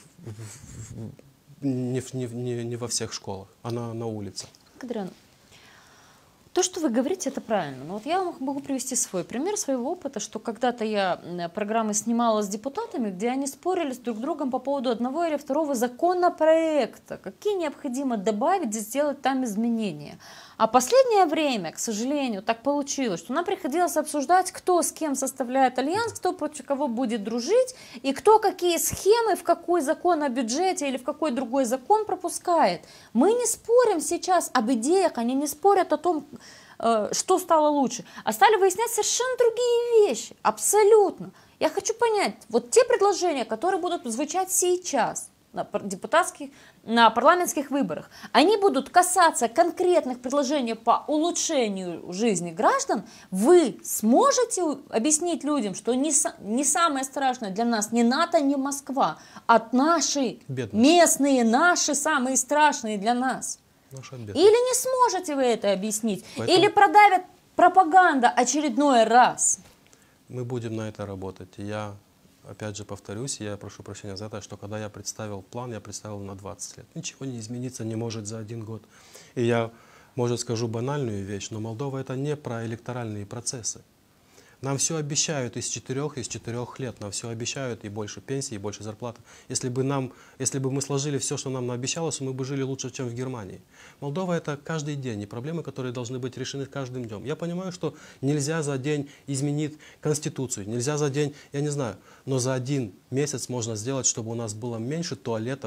не во всех школах, а на улице. Кадрян, то, что вы говорите, это правильно. Но вот я могу привести свой пример, своего опыта, что когда-то я программы снимала с депутатами, где они спорили с друг другом по поводу одного или второго законопроекта, какие необходимо добавить и сделать там изменения. А последнее время, к сожалению, так получилось, что нам приходилось обсуждать, кто с кем составляет альянс, кто против кого будет дружить, и кто какие схемы, в какой закон о бюджете или в какой другой закон пропускает. Мы не спорим сейчас об идеях, они не спорят о том, что стало лучше, а стали выяснять совершенно другие вещи, абсолютно. Я хочу понять, вот те предложения, которые будут звучать сейчас, на парламентских выборах, они будут касаться конкретных предложений по улучшению жизни граждан, вы сможете объяснить людям, что не самое страшное для нас не НАТО, не Москва, а наши местные, наши самые страшные для нас? Или не сможете вы это объяснить? Поэтому... Или продавят пропаганда очередной раз? Мы будем на это работать. Я опять же повторюсь, я прошу прощения за это, что когда я представил план, я представил на 20 лет. Ничего не измениться не может за 1 год. И я, может, скажу банальную вещь, но Молдова это не про электоральные процессы. Нам все обещают из 4 лет, нам все обещают и больше пенсии, и больше зарплаты. Если бы мы сложили все, что нам обещалось, мы бы жили лучше, чем в Германии. Молдова это каждый день, и проблемы, которые должны быть решены каждым днем. Я понимаю, что нельзя за день изменить Конституцию, нельзя за день, я не знаю, но за 1 месяц можно сделать, чтобы у нас было меньше туалетов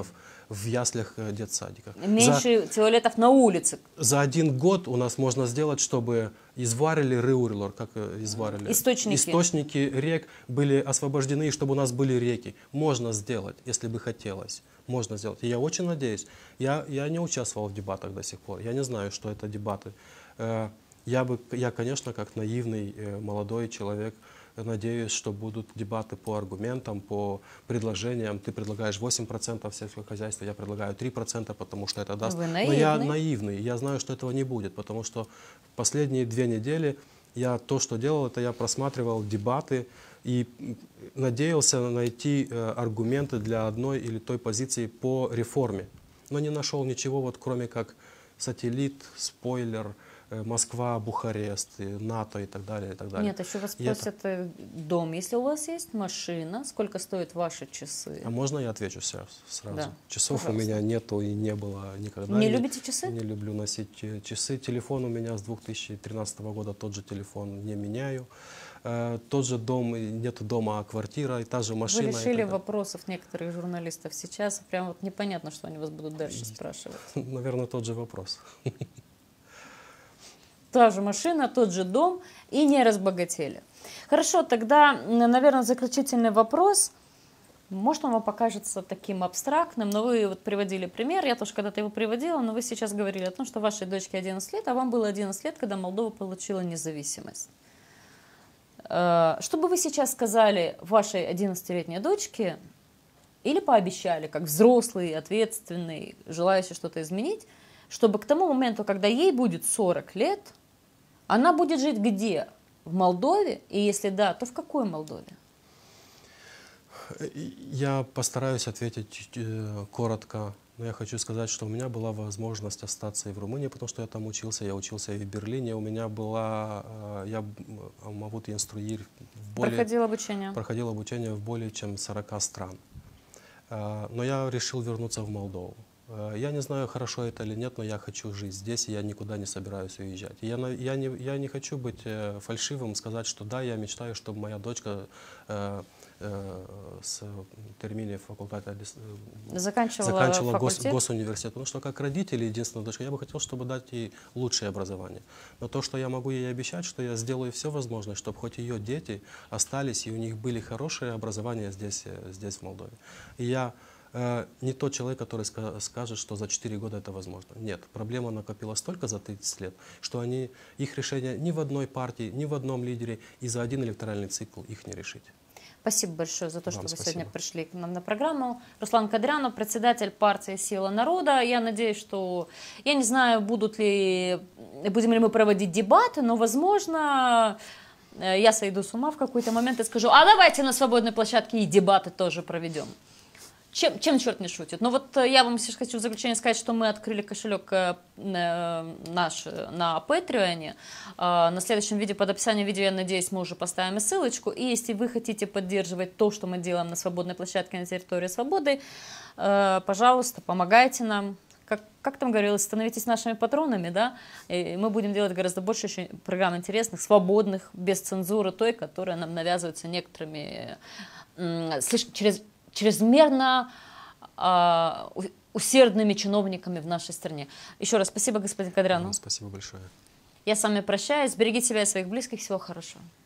в яслях, детсадиках. Меньше туалетов на улице. За 1 год у нас можно сделать, чтобы изварили рыурлор, как изварили. Источники рек были освобождены, и чтобы у нас были реки. Можно сделать, если бы хотелось. Можно сделать. И я очень надеюсь. Я не участвовал в дебатах до сих пор. Я не знаю, что это дебаты. Я, конечно, как наивный молодой человек, надеюсь, что будут дебаты по аргументам, по предложениям. Ты предлагаешь 8% сельского хозяйства, я предлагаю 3%, потому что это даст. Но я наивный, я знаю, что этого не будет, потому что в последние 2 недели то, что делал, это я просматривал дебаты и надеялся найти аргументы для одной или той позиции по реформе. Но не нашел ничего, вот, кроме как сателлит, спойлер, Москва, Бухарест, НАТО и так далее, и так далее. Нет, еще вас просят дом. Если у вас есть машина, сколько стоят ваши часы? А можно я отвечу сразу? Да, Часов пожалуйста. у меня нету и не было никогда. Не любите часы? Не люблю носить часы. Телефон у меня с 2013 года, тот же телефон не меняю. Тот же дом, нету дома, а квартира, и та же машина. Вы решили вопросов некоторых журналистов сейчас. Прям вот непонятно, что они вас будут дальше спрашивать. Наверное, тот же вопрос. Та же машина, тот же дом, и не разбогатели. Хорошо, тогда, наверное, заключительный вопрос. Может, он вам покажется таким абстрактным, но вы вот приводили пример, я тоже когда-то его приводила, но вы сейчас говорили о том, что вашей дочке 11 лет, а вам было 11 лет, когда Молдова получила независимость. Что бы вы сейчас сказали вашей 11-летней дочке, или пообещали, как взрослый, ответственный, желающий что-то изменить, чтобы к тому моменту, когда ей будет 40 лет, она будет жить где? В Молдове? И если да, то в какой Молдове? Я постараюсь ответить коротко, но я хочу сказать, что у меня была возможность остаться и в Румынии, потому что я там учился. Я учился и в Берлине. У меня была, я могу инструир проходил обучение в более чем 40 стран. Но я решил вернуться в Молдову. Я не знаю, хорошо это или нет, но я хочу жить здесь, и я никуда не собираюсь уезжать. Я не хочу быть фальшивым, сказать, что да, я мечтаю, чтобы моя дочка с термине факультета заканчивала госуниверситет. Потому что как родители, единственная дочка, я бы хотел, чтобы дать ей лучшее образование. Но то, что я могу ей обещать, что я сделаю все возможное, чтобы хоть ее дети остались, и у них были хорошее образование здесь в Молдове. И я не тот человек, который скажет, что за 4 года это возможно. Нет, проблема накопилась столько за 30 лет, что их решение ни в одной партии, ни в одном лидере, и за один электоральный цикл их не решить. Спасибо большое за то, что вы сегодня пришли к нам на программу. Руслан Кадрянов, председатель партии «Сила народа». Я надеюсь, что... Я не знаю, будем ли мы проводить дебаты, но, возможно, я сойду с ума в какой-то момент и скажу, а давайте на свободной площадке и дебаты тоже проведем. Чем черт не шутит? Но вот я вам сейчас хочу в заключение сказать, что мы открыли кошелек наш на Patreon. На следующем видео, под описанием видео, я надеюсь, мы уже поставим ссылочку. И если вы хотите поддерживать то, что мы делаем на свободной площадке на территории свободы, пожалуйста, помогайте нам. Как там говорилось, становитесь нашими патронами, да? И мы будем делать гораздо больше еще программ интересных, свободных, без цензуры, той, которая нам навязывается некоторыми чрезмерно усердными чиновниками в нашей стране. Еще раз спасибо, господин Кадрянов. Спасибо большое. Я с вами прощаюсь. Берегите себя и своих близких. Всего хорошего.